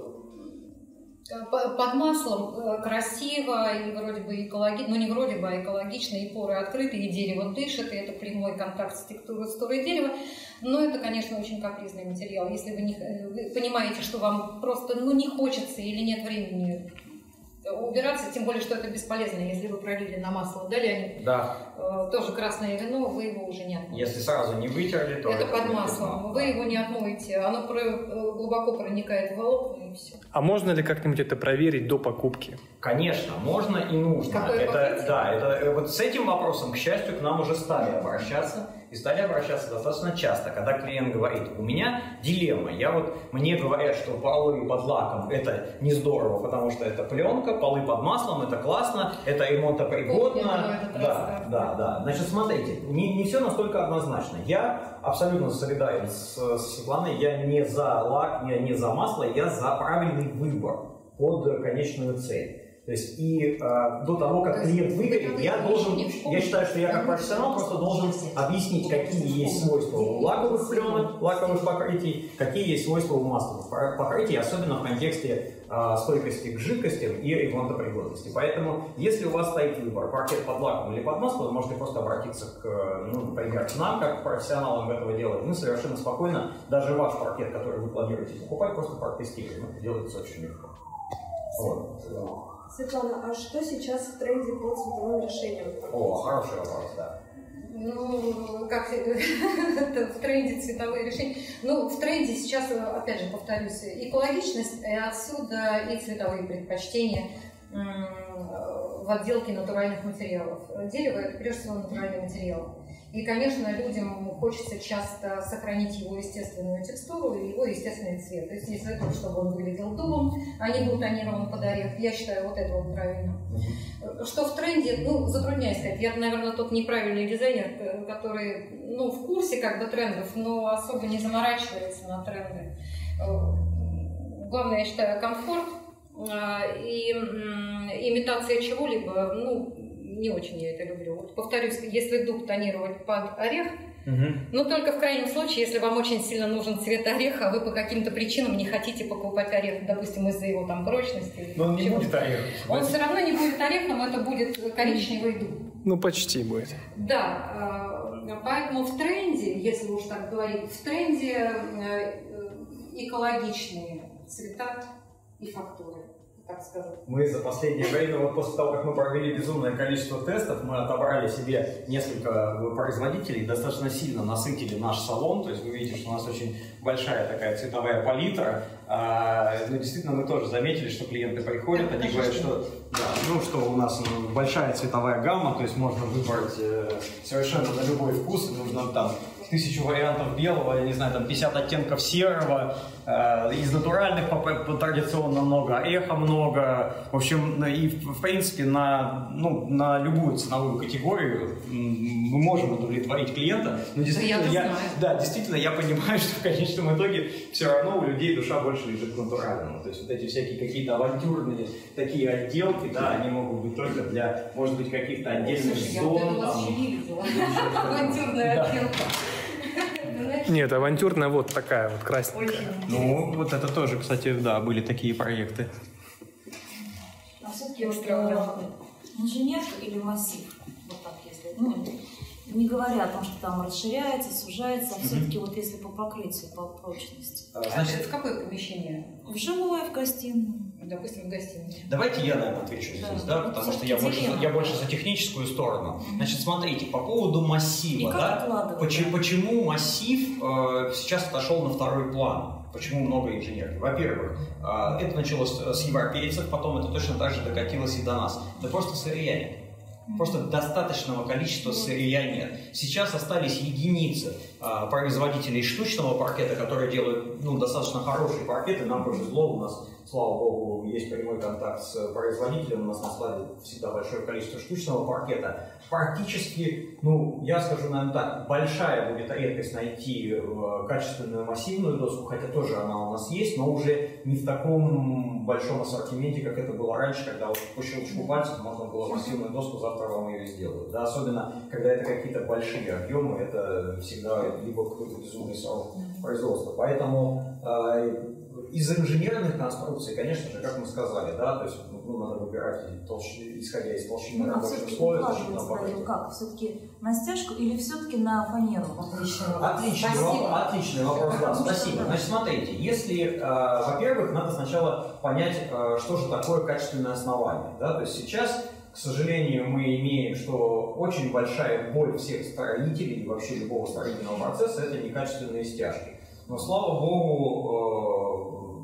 под маслом красиво и вроде бы экологично, ну не вроде бы, а экологично, и поры открыты, и дерево дышит, и это прямой контакт с текстурой дерева. Но это, конечно, очень капризный материал. Если вы, не, вы понимаете, что вам просто ну, не хочется или нет времени убираться, тем более, что это бесполезно. Если вы пролили на масло, дали Да. э, тоже красное вино, вы его уже не отмоете. Если сразу не вытерли, то это, это под будет маслом. пятно. Вы его не отмоете, оно про- глубоко проникает в волокна и все. А можно ли как-нибудь это проверить до покупки? Конечно, можно и нужно. Какое это, покрытие? да, это, вот с этим вопросом, к счастью, к нам уже стали обращаться. И стали обращаться достаточно часто, когда клиент говорит: у меня дилемма, я вот, мне говорят, что полы под лаком это не здорово, потому что это пленка, полы под маслом это классно, это ремонтопригодно. Да, да, да. Значит, смотрите, не, не все настолько однозначно. Я абсолютно солидарен с, с Светланой, я не за лак, я не за масло, я за правильный выбор под конечную цель. То есть и э, до того, как клиент выберет, я должен, я считаю, что я как профессионал просто должен объяснить, какие есть свойства у лаковых пленок, лаковых покрытий, какие есть свойства у масляных покрытий, особенно в контексте э, стойкости к жидкостям и ремонтопригодности. Поэтому, если у вас стоит выбор, паркет под лаком или под маслом, вы можете просто обратиться к, ну, например, к нам, как к профессионалам этого дела. Мы совершенно спокойно, даже ваш паркет, который вы планируете покупать, просто протестируем. Это делается очень легко. Вот. Светлана, а что сейчас в тренде по цветовым решениям? О, хороший вопрос, да. Ну, как в тренде цветовые решения. Ну, в тренде сейчас, опять же, повторюсь, экологичность, и отсюда и цветовые предпочтения в отделке натуральных материалов. Дерево – это прежде всего натуральный материал. И, конечно, людям хочется часто сохранить его естественную текстуру и его естественный цвет. То есть, если это, чтобы он выглядел дубом, а не был тонирован под орех, я считаю, вот это вот правильно. Что в тренде, ну, затрудняюсь сказать. Я, наверное, тот неправильный дизайнер, который, ну, в курсе как бы трендов, но особо не заморачивается на тренды. Главное, я считаю, комфорт и имитация чего-либо, ну, не очень я это люблю. Вот повторюсь, если дуб тонировать под орех, угу. но только в крайнем случае, если вам очень сильно нужен цвет ореха, а вы по каким-то причинам не хотите покупать орех, допустим, из-за его там прочности. Но он не будет орехом. Он все равно не будет орехом, это будет коричневый дуб. Ну, почти будет. Да, поэтому в тренде, если уж так говорить, в тренде экологичные цвета и фактуры. Так сказать. Мы за последнее время, вот после того, как мы провели безумное количество тестов, мы отобрали себе несколько производителей, достаточно сильно насытили наш салон, то есть вы видите, что у нас очень большая такая цветовая палитра, а, но действительно мы тоже заметили, что клиенты приходят, они говорят, что, да, ну, что у нас ну, большая цветовая гамма, то есть можно выбрать э, совершенно на любой вкус, нужно там тысячу вариантов белого, я не знаю, там пятьдесят оттенков серого, э, из натуральных традиционно много, ореха много, в общем, и в принципе на, ну, на любую ценовую категорию мы можем удовлетворить клиента, но действительно я, я, да, действительно я понимаю, что в конечном итоге все равно у людей душа больше лежит к натуральному, то есть вот эти всякие какие-то авантюрные такие отделки, да, они могут быть только для, может быть, каких-то отдельных зон. Я вас не видела, авантюрная отделка. Нет, авантюрная вот такая вот красненькая. Ну, вот это тоже, кстати, да, были такие проекты. А все-таки вот, инженер или массив, вот так, если, ну, не говоря о том, что там расширяется, сужается, а все-таки вот если по покрытию, по прочности. Значит, в какое помещение? В жилое, в гостиную. Допустим, в гостиной. Давайте я, наверное, отвечу да. здесь, да, потому что я больше, я больше за техническую сторону. Значит, смотрите, по поводу массива, да, почему, почему массив э, сейчас отошел на второй план? Почему много инженеров? Во-первых, э, это началось с европейцев, потом это точно так же докатилось и до нас. Да просто сырья нет. Просто достаточного количества сырья нет. Сейчас остались единицы а, производителей штучного паркета, которые делают ну, достаточно хорошие паркеты. Нам повезло, у нас, слава богу, есть прямой контакт с производителем, у нас на складе всегда большое количество штучного паркета. Практически, ну, я скажу, наверное, так, большая будет редкость найти э, качественную массивную доску, хотя тоже она у нас есть, но уже не в таком большом ассортименте, как это было раньше, когда вот по щелчку пальцев можно было массивную доску, завтра вам ее сделают. Да, особенно, когда это какие-то большие объемы, это всегда либо какой-то безумный срок производства. Поэтому э, из инженерных конструкций, конечно же, как мы сказали, да, то есть ну, надо выбирать толщину, исходя из толщины Ну, а рабочих все-таки условий. укладывается как? Все-таки на стяжку или все-таки на фанеру? Отличный, вопрос, отличный вопрос, да, спасибо. Значит, смотрите, если, э, во-первых, надо сначала понять, э, что же такое качественное основание. Да? То есть сейчас, к сожалению, мы имеем, что очень большая боль всех строителей и вообще любого строительного процесса – это некачественные стяжки. Но, слава богу,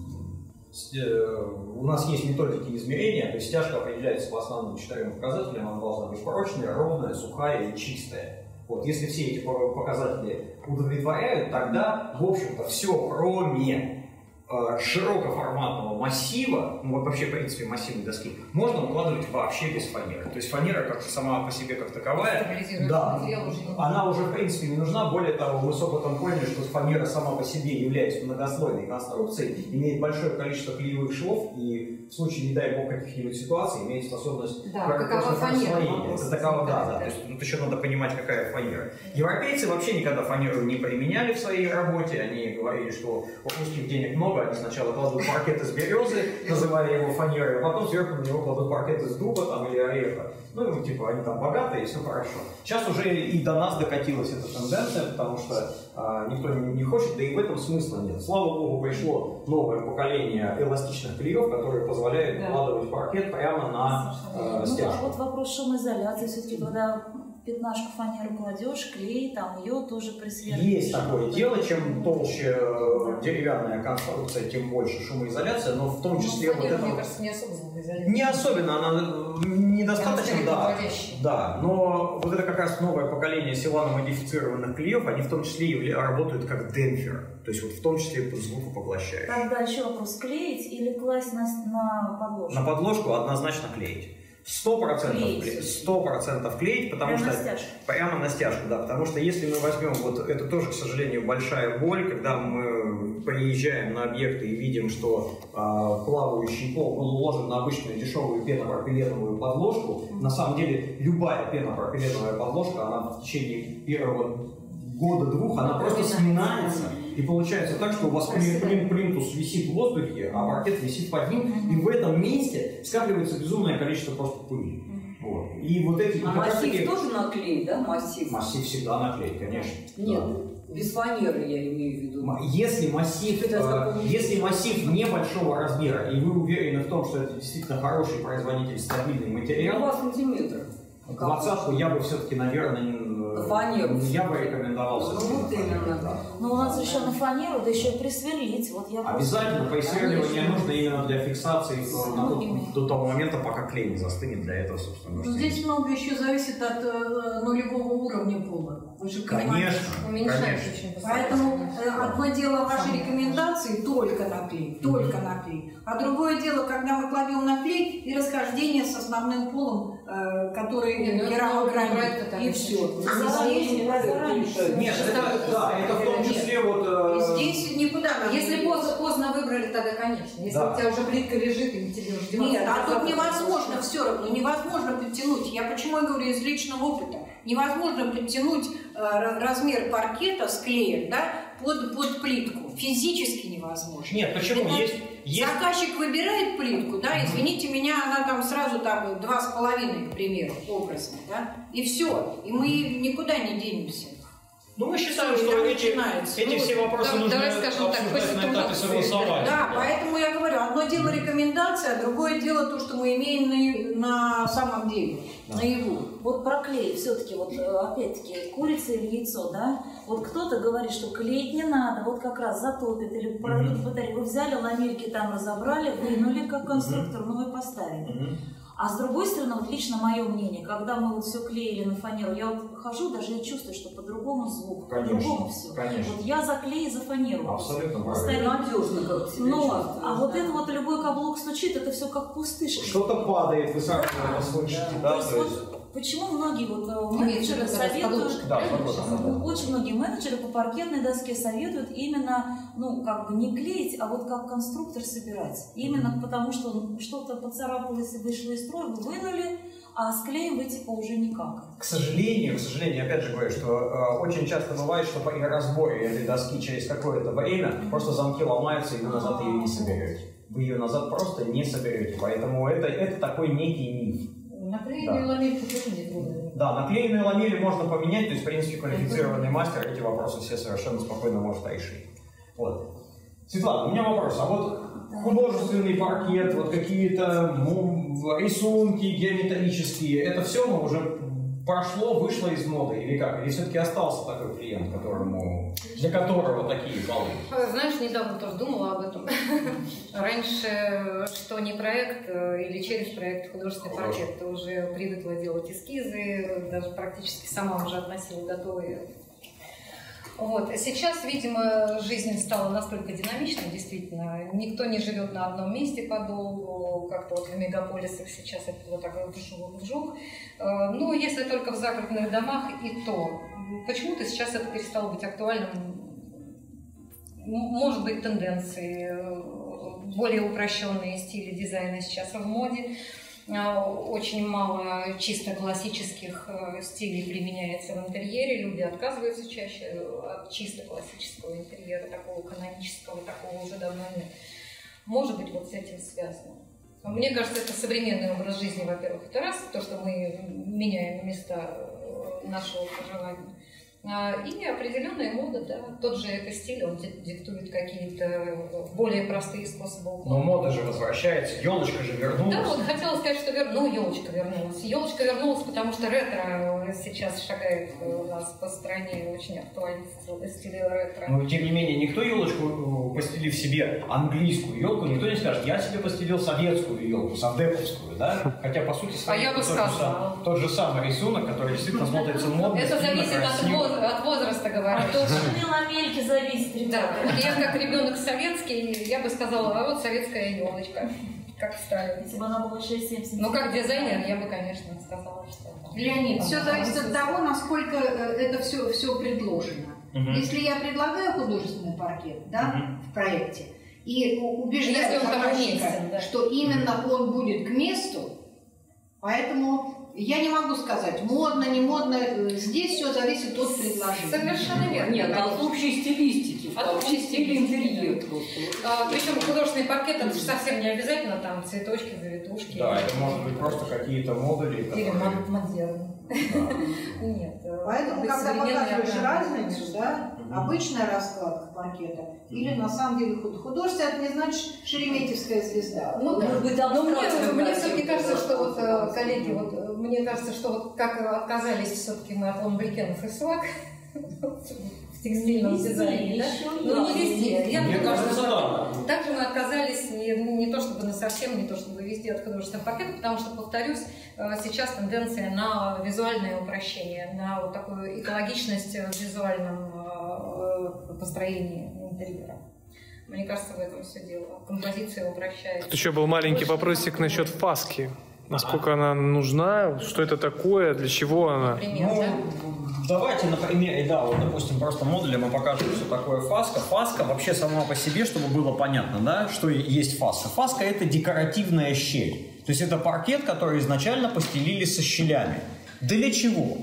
э, э, у нас есть методики измерения, то есть стяжка определяется по основным четырем показателям, она должна быть прочная, ровная, сухая и чистая. Вот, если все эти показатели удовлетворяют, тогда, в общем-то, все, кроме э, широкоформатного массива, ну вот вообще, в принципе, массивной доски, можно укладывать вообще без фанеры. То есть фанера как сама по себе как таковая, да, она уже, в принципе, не нужна. Более того, мы с опытом поняли, что фанера сама по себе является многослойной конструкцией, имеет большое количество клеевых швов и в случае, не дай бог, каких-нибудь ситуаций, имеет способность да, какова фанера. Это такова, да, да. То есть тут еще надо понимать, какая фанера. Европейцы вообще никогда фанеру не применяли в своей работе. Они говорили, что у русских денег много, они сначала кладут паркет из березы, называя его фанерой, а потом сверху на него кладут паркет из дуба там, или ореха. Ну, типа, они там богатые, и все хорошо. Сейчас уже и до нас докатилась эта тенденция, потому что а, никто не, не хочет, да и в этом смысла нет. Слава богу, пришло новое поколение эластичных клеев, которые позволяют вкладывать да. паркет прямо на э, стяжку. Ну, а вот вопрос шумоизоляции. Все-таки, когда пятнашку фанеру кладешь, клей, там ее тоже присверливаешь. Есть такое дело, чем толще да. деревянная конструкция, тем больше шумоизоляция, но в том числе... Ну, фанера, вот это... мне кажется, не особо звукоизоляция. Не особенно, она недостаточно, да, да, но вот это как раз новое поколение силано-модифицированных клеев, они в том числе работают как демпфер, то есть вот в том числе звукопоглощающие. Тогда еще вопрос, клеить или класть на, на подложку? На подложку однозначно клеить. Сто процентов клеить. Сто процентов клеить, потому прямо что... На стяжку. Прямо на стяжку, да, потому что если мы возьмем, вот это тоже, к сожалению, большая боль, когда мы приезжаем на объекты и видим, что э, плавающий пол был уложен на обычную дешевую пенопропиленовую подложку. Mm-hmm. На самом деле, любая пенопропиленовая подложка, она в течение первого года-двух, она просто сминается. И получается так, что у вас плин, плинтус висит в воздухе, а паркет висит под ним, mm-hmm. и в этом месте скапливается безумное количество просто пыли. Mm-hmm. Вот. И вот эти, а массив таки... тоже наклеить, да? Массив? Массив всегда наклеить, конечно. Нет, да. Без фанеры я имею в виду. Если массив, э, если массив небольшого размера, и вы уверены в том, что это действительно хороший производитель, стабильный материал, два сантиметра. Двадцатку я бы все-таки, наверное, фанеру. Я бы рекомендовал. Ну, вот именно, да. Но у нас еще на фанеру, да еще и присверлить. Вот я обязательно присверливание нужно именно для фиксации до, до того момента, пока клей не застынет. Для этого, собственно, нужно. Здесь много еще зависит от э, нулевого уровня пола. Вы же конечно, конечно. Поэтому э, одно дело ваши рекомендации только на клей, только mm-hmm. на клей. А другое дело, когда мы кладем на клей и расхождение с основным полом, э, который керамогранит, и все. Нет, это, да, это в том числе нет. Вот... Э... Здесь никуда. Если поздно, поздно выбрали, тогда, конечно. Если да. у тебя уже плитка лежит, и тебе уже деваться. Нет, а тут невозможно все равно, невозможно подтянуть. Я почему я говорю из личного опыта. Невозможно подтянуть э, размер паркета с клеем, да, под, под плитку. Физически невозможно. Нет, почему? Это есть, есть... Заказчик выбирает плитку, да, извините меня, она там сразу там два с половиной, к примеру, образно, да, и все. И мы никуда не денемся. Ну, мы считаем, что эти, эти все вопросы ну, нужно давай скажем обсуждать так, на этапе согласования. Да, да, поэтому я говорю, одно дело рекомендация, а другое дело то, что мы имеем на, на самом деле, да. наяву. Вот про клей все-таки, вот опять-таки, курица или яйцо, да? Вот кто-то говорит, что клеить не надо, вот как раз затопит или прольют mm-hmm. батарею. Вы взяли ламельки, там разобрали, вынули как конструктор, mm-hmm. ну и поставили. Mm-hmm. А с другой стороны, вот лично мое мнение, когда мы вот все клеили на фанеру, я вот хожу, даже я чувствую, что по-другому звук, по-другому все. Конечно. Вот я за клей и за фанеру. Абсолютно правильно. Надежно как себя Но, чувствуешь. а вот это вот любой каблук стучит, это все как пустышка. Что-то падает, вы сами это слышите, да? То есть вот почему многие вот менеджеры советуют, да, очень многие менеджеры по паркетной доске советуют именно, ну, как бы не клеить, а вот как конструктор собирать. Именно mm-hmm. потому, что что-то поцарапалось и вышло из строя, вы вынули, а с клеем вы типа уже никак. К сожалению, к сожалению, опять же говорю, что э, очень часто бывает, что при разборе этой доски через какое-то время mm-hmm. просто замки ломаются, и вы назад ее не соберете. вы ее назад просто не соберете. Поэтому это, это такой некий миф. Наклеенную да. ламель тоже не трудно. Да, наклеенную ламель можно поменять, то есть, в принципе, квалифицированный мастер эти вопросы все совершенно спокойно может решить. Вот. Светлана, у меня вопрос. А вот художественный паркет, вот какие-то ну, рисунки геометрические, это все ну, уже прошло, вышло из моды или как? Или все-таки остался такой клиент, которому, для которого такие полы? Знаешь, недавно тоже думала об этом. Раньше, что не проект или через проект художественный паркет, ты уже привыкла делать эскизы, даже практически сама уже относила готовые. Вот. Сейчас, видимо, жизнь стала настолько динамичной, действительно. Никто не живет на одном месте подолгу, как-то вот в мегаполисах сейчас это вот такой вжух-вжух. Ну, если только в загородных домах, и то. Почему-то сейчас это перестало быть актуальным. Может быть, тенденции, более упрощенные стили дизайна сейчас в моде. Очень мало чисто классических стилей применяется в интерьере. Люди отказываются чаще от чисто классического интерьера, такого канонического, такого уже давно нет. Может быть, вот с этим связано. Мне кажется, это современный образ жизни, во-первых. Это раз, то, что мы меняем места нашего проживания. И определенная мода, да. Тот же эко-стиль, он диктует какие-то более простые способы уклада. Но мода же возвращается, елочка же вернулась. Да, вот хотела сказать, что вер... ну, елочка вернулась. Елочка вернулась, потому что ретро сейчас шагает у нас по стране, очень актуальный стиль ретро. Но тем не менее, никто елочку, постелив себе английскую елку, никто не скажет, я себе постелил советскую елку, совдеповскую, да? Хотя, по сути, а я бы сказала. Тот же самый рисунок, который действительно смотрится модно. Это зависит от возраста. От возраста, говорю. От толщины ламельки зависит, ребята. Да. Вот я как ребенок советский, я бы сказала, а вот советская елочка, как встали. Если бы она была шесть-семь сантиметров. Ну, как дизайнер, я бы, конечно, сказала, что... Леонид, все зависит от того, насколько это все, все предложено. Угу. Если я предлагаю художественный паркет, да, угу. в проекте, и убеждаю заказчика, да. что именно он будет к месту, поэтому... Я не могу сказать, модно, не модно, здесь все зависит от предложения. Совершенно верно. Нет, от общей стилистики, от общей стилистики интерьера. А, причем художественный паркет, это же совсем не обязательно там цветочки, завитушки. Да, это может быть просто какие-то модули. Или модерн. Нет. Поэтому, когда показываешь разницу, да, обычная раскладка паркета, или на самом деле художественный, это не значит шереметьевская звезда. Ну, может быть, но мне, мне все-таки кажется, что вот, коллеги, вот, мне кажется, что вот как отказались все-таки мы от ламбрикенов и свак в текстильном дизайне, да? Ну, не везде. Я мне кажется, да. Также мы отказались не, не то чтобы на совсем, не то чтобы везде от художественного паркета, потому что, повторюсь, сейчас тенденция на визуальное упрощение, на вот такую экологичность в визуальном построении интерьера. Мне кажется, в этом все дело. Композиция упрощает. Тут еще был маленький вопросик насчет фаски. Насколько она нужна, что это такое, для чего она? Например, ну, да? Давайте на примере, да, вот, допустим, просто модуля мы покажем, что такое фаска. Фаска вообще сама по себе, чтобы было понятно, да, что есть фаска. Фаска – это декоративная щель. То есть это паркет, который изначально постелили со щелями. Для чего?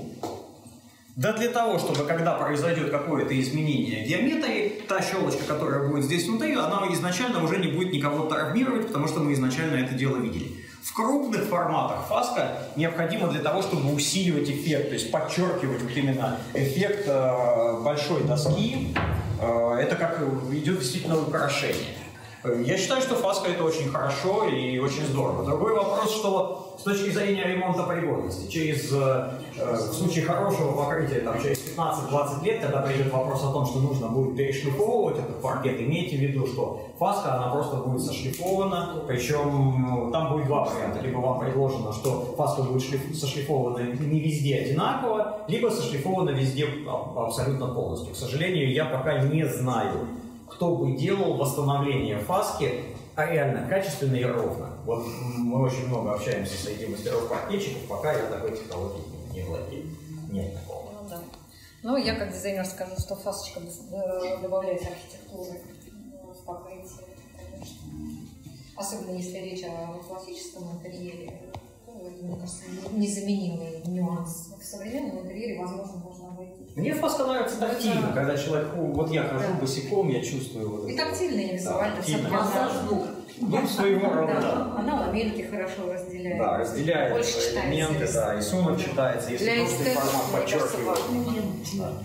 Да для того, чтобы когда произойдет какое-то изменение геометрии, та щелочка, которая будет здесь внутри, она изначально уже не будет никого травмировать, потому что мы изначально это дело видели. В крупных форматах фаска необходима для того, чтобы усиливать эффект, то есть подчеркивать вот именно эффект э, большой доски. Э, это как идет действительно украшение. Я считаю, что фаска это очень хорошо и очень здорово. Другой вопрос, что с точки зрения ремонта пригодности, через, э, в случае хорошего покрытия, там, через пятнадцать-двадцать лет, когда придет вопрос о том, что нужно будет перешлифовывать этот паркет, имейте в виду, что фаска, она просто будет сошлифована, причем там будет два варианта. Либо вам предложено, что фаска будет шлиф, сошлифована не везде одинаково, либо сошлифована везде абсолютно полностью. К сожалению, я пока не знаю, кто бы делал восстановление фаски, а реально качественно и ровно. Вот мы очень много общаемся среди мастеров-паркетчиков, пока я такой технологией не владею. Нет такого. Ну, да. Ну, я как дизайнер скажу, что фасочка добавляет архитектуры в покрытие, конечно. Особенно если речь о классическом интерьере. Мне кажется, незаменимый нюанс. В современном интерьере, возможно, можно обойти. Мне фаска нравится тактильно, когда человек, вот я хожу да. босиком, я чувствую вот и это. тактильно, и визуально. Да, Массаж ног. Ну, своего рода, Да, да. она ламинки хорошо разделяет. Да, разделяет Больше читается элементы, рисунок. да, рисунок читается, если Для просто эстетов, формат мне кажется, подчеркивает.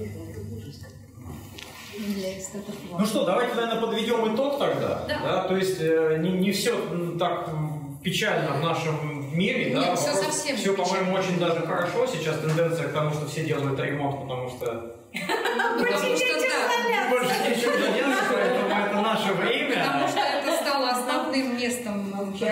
Для эстетов Ну важно. что, давайте, наверное, подведем итог тогда. Да. То есть э, не, не все так м, печально в нашем мире. Нет, да? всё Вопрос- совсем не всё, по-моему, печально. очень даже хорошо. Сейчас тенденция к тому, что все делают ремонт, потому что Потому что да, больше ничего не делать, поэтому это наше потому время. что это стало основным местом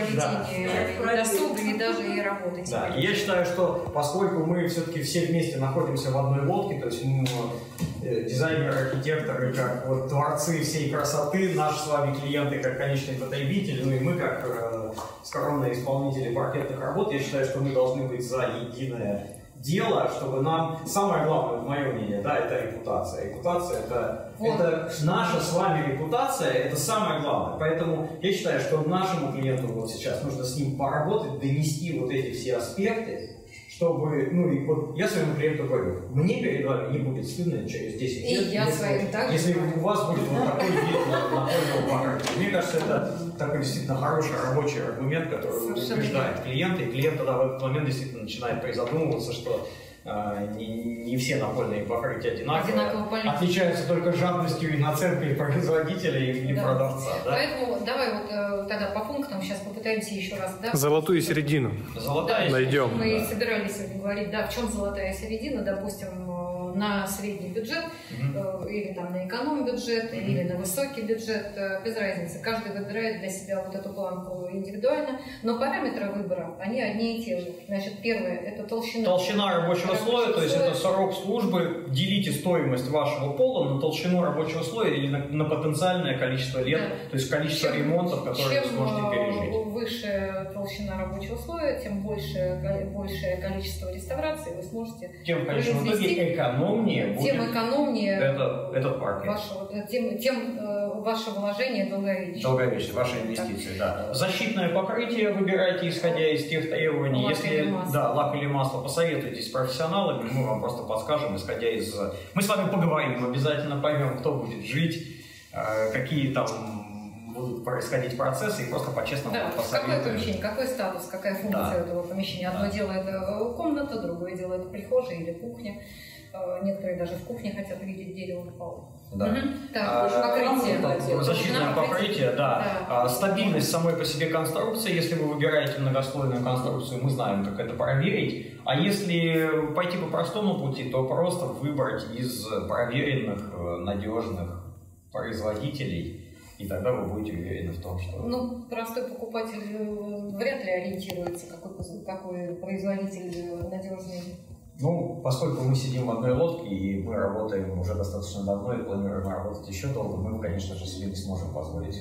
проведения досуга и даже и работы. Да, теперь. и я считаю, что поскольку мы все-таки все вместе находимся в одной лодке, то есть мы, э, дизайнеры, архитекторы, как вот творцы всей красоты, наши с вами клиенты как конечные потребители, ну и мы как э, скромные исполнители паркетных работ, я считаю, что мы должны быть за единое дело, чтобы нам, самое главное, в мое мнение, да, это репутация. Репутация это, Вот. это наша с вами репутация, это самое главное. Поэтому я считаю, что нашему клиенту вот сейчас нужно с ним поработать, донести вот эти все аспекты, чтобы, ну и вот я своему клиенту говорю, мне перед вами не будет стыдно через десять И лет, я если, своим также. если у вас будет вот такой вид на напольного покрытия. Мне кажется, это такой действительно хороший рабочий аргумент, который Совершенно убеждает клиента, и клиент тогда в этот момент действительно начинает призадумываться, что э, не, не все напольные покрытия одинаковые, Одинаково понятно. отличаются только жадностью и наценкой производителя и, и Да. продавца. Да? Поэтому давай вот э, тогда по пунктам сейчас попытаемся еще раз. Да? Золотую середину Золотая найдем. Мы да. собирались сегодня говорить, да, в чем золотая середина, допустим, э, на средний бюджет, Мгм. э, или там на эконом-бюджет, Мгм. или на высокий бюджет, э, без разницы. Каждый выбирает для себя вот эту планку индивидуально, но параметры выбора, они одни и те же. Значит, первое – это толщина. Толщина рабочего слоя, то есть слоя. это срок службы, делите стоимость вашего пола на толщину рабочего слоя или на, на потенциальное количество лет, Да. то есть количество Чем- ремонтов, которые вы Чем сможете пережить. э, выше толщина рабочего слоя, тем больше, большее количество реставраций вы сможете Тем, конечно, в произвести, итоге экономнее будет тем экономнее это, этот паркет. вашего, тем, тем э, ваше вложение долговечное. Долговечные, ваши инвестиции, да. Защитное покрытие выбирайте, исходя из тех требований. Лак Если или масло. да, лак или масло, посоветуйтесь с профессионалами, мы вам просто подскажем, исходя из... Мы с вами поговорим, обязательно поймем, кто будет жить, э, какие там будут происходить процессы, и просто по-честному Да, какое посоветуем. помещение, какой статус, какая функция Да. этого помещения. Одно Да. дело это комната, другое дело это прихожая или кухня. Э, Некоторые даже в кухне хотят видеть дерево на полу. Да. Мгм. Так, А, покрытие. ну, Защитное Толщина покрытие, да. Да. А, Стабильность самой по себе конструкции. Если вы выбираете многослойную конструкцию, мы знаем, как это проверить. А если пойти по простому пути, то просто выбрать из проверенных, э, надежных производителей. И тогда вы будете уверены в том, что... Ну, простой покупатель э, вряд ли ориентируется, какой, какой производитель э, надежный. Ну, поскольку мы сидим в одной лодке и мы работаем уже достаточно давно и планируем работать еще долго, мы, конечно же, себе не сможем позволить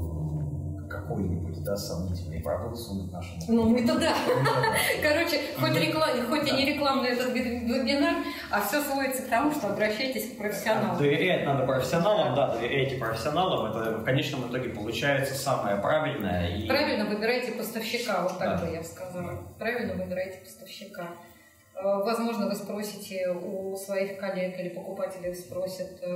м, какой-нибудь, да, сомнительный продукт сунуть нашему. Ну, мы-то да. Ну, да. Короче, хоть, Мы- реклам, хоть Да. и не рекламный этот вебинар, а все сводится к тому, что обращайтесь к профессионалу. Доверять надо профессионалам, да, доверяйте профессионалам, это в конечном итоге получается самое правильное. И... Правильно выбирайте поставщика, вот так Да. бы я сказала. Правильно выбирайте поставщика. Э, Возможно, вы спросите у своих коллег или покупателей спросят э,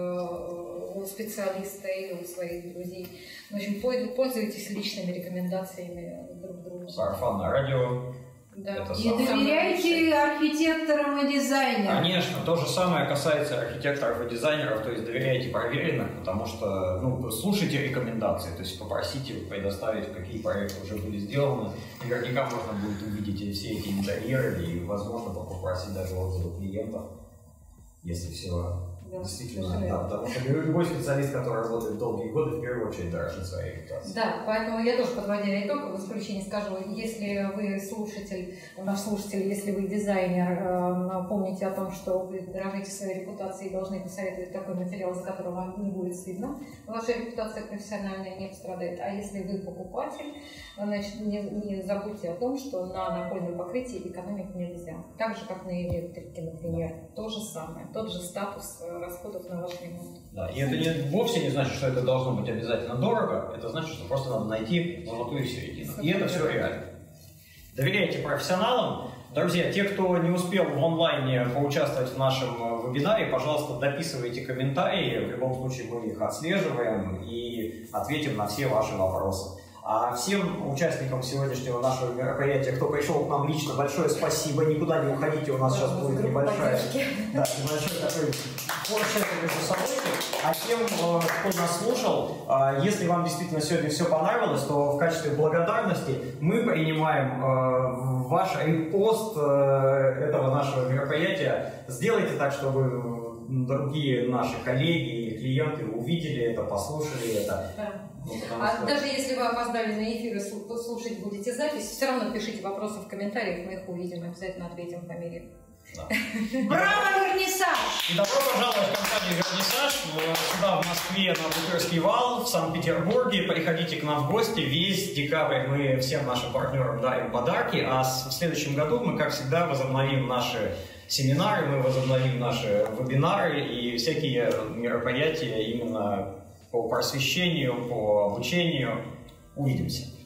у специалиста или у своих друзей. В общем, пользу- пользуйтесь личными рекомендациями друг другу. Сарафанное радио. Да. Это И самое доверяйте архитекторам и дизайнерам. Конечно, то же самое касается архитекторов и дизайнеров, то есть доверяйте проверенных, потому что, ну, слушайте рекомендации, то есть попросите предоставить, какие проекты уже были сделаны. Наверняка можно будет увидеть все эти интерьеры и, возможно, попросить даже отзывы клиентов, если все Да, действительно, совершенно да, потому что любой специалист, который работает долгие годы, в первую очередь дорожит своей репутацией. Да, поэтому я тоже, подводя итог, в исключении скажу, если вы слушатель, наш слушатель, если вы дизайнер, э, помните о том, что вы дорожите своей репутацией и должны посоветовать такой материал, за которым вам не будет стыдно, ваша репутация профессиональная не пострадает. А если вы покупатель, значит, не, не забудьте о том, что на напольном покрытии экономить нельзя. Так же, как на электрике, например. То же самое, тот же статус э, расходов на ваш ремонт. Да, и это не, вовсе не значит, что это должно быть обязательно дорого, это значит, что просто надо найти золотую середину. И это все реально. Доверяйте профессионалам. Друзья, те, кто не успел в онлайне поучаствовать в нашем вебинаре, пожалуйста, дописывайте комментарии. В любом случае мы их отслеживаем и ответим на все ваши вопросы. А всем участникам сегодняшнего нашего мероприятия, кто пришел к нам лично, большое спасибо. Никуда не уходите, у нас сейчас будет небольшая, да, небольшой такой форшет между собой. А тем, кто нас слушал, если вам действительно сегодня все понравилось, то в качестве благодарности мы принимаем ваш репост этого нашего мероприятия. Сделайте так, чтобы другие наши коллеги и клиенты увидели это, послушали это. Да. Ну, а что... даже если вы опоздали на эфир и слушать будете запись, все равно пишите вопросы в комментариях, мы их увидим, обязательно ответим по мере. Да. Браво, Вернисаж! И добро пожаловать в компанию Вернисаж сюда, в Москве, на Бутырский вал, в Санкт-Петербурге. Приходите к нам в гости. Весь декабрь мы всем нашим партнерам дарим подарки, а в следующем году мы, как всегда, возобновим наши семинары, мы возобновим наши вебинары и всякие мероприятия именно по просвещению, по обучению. Увидимся.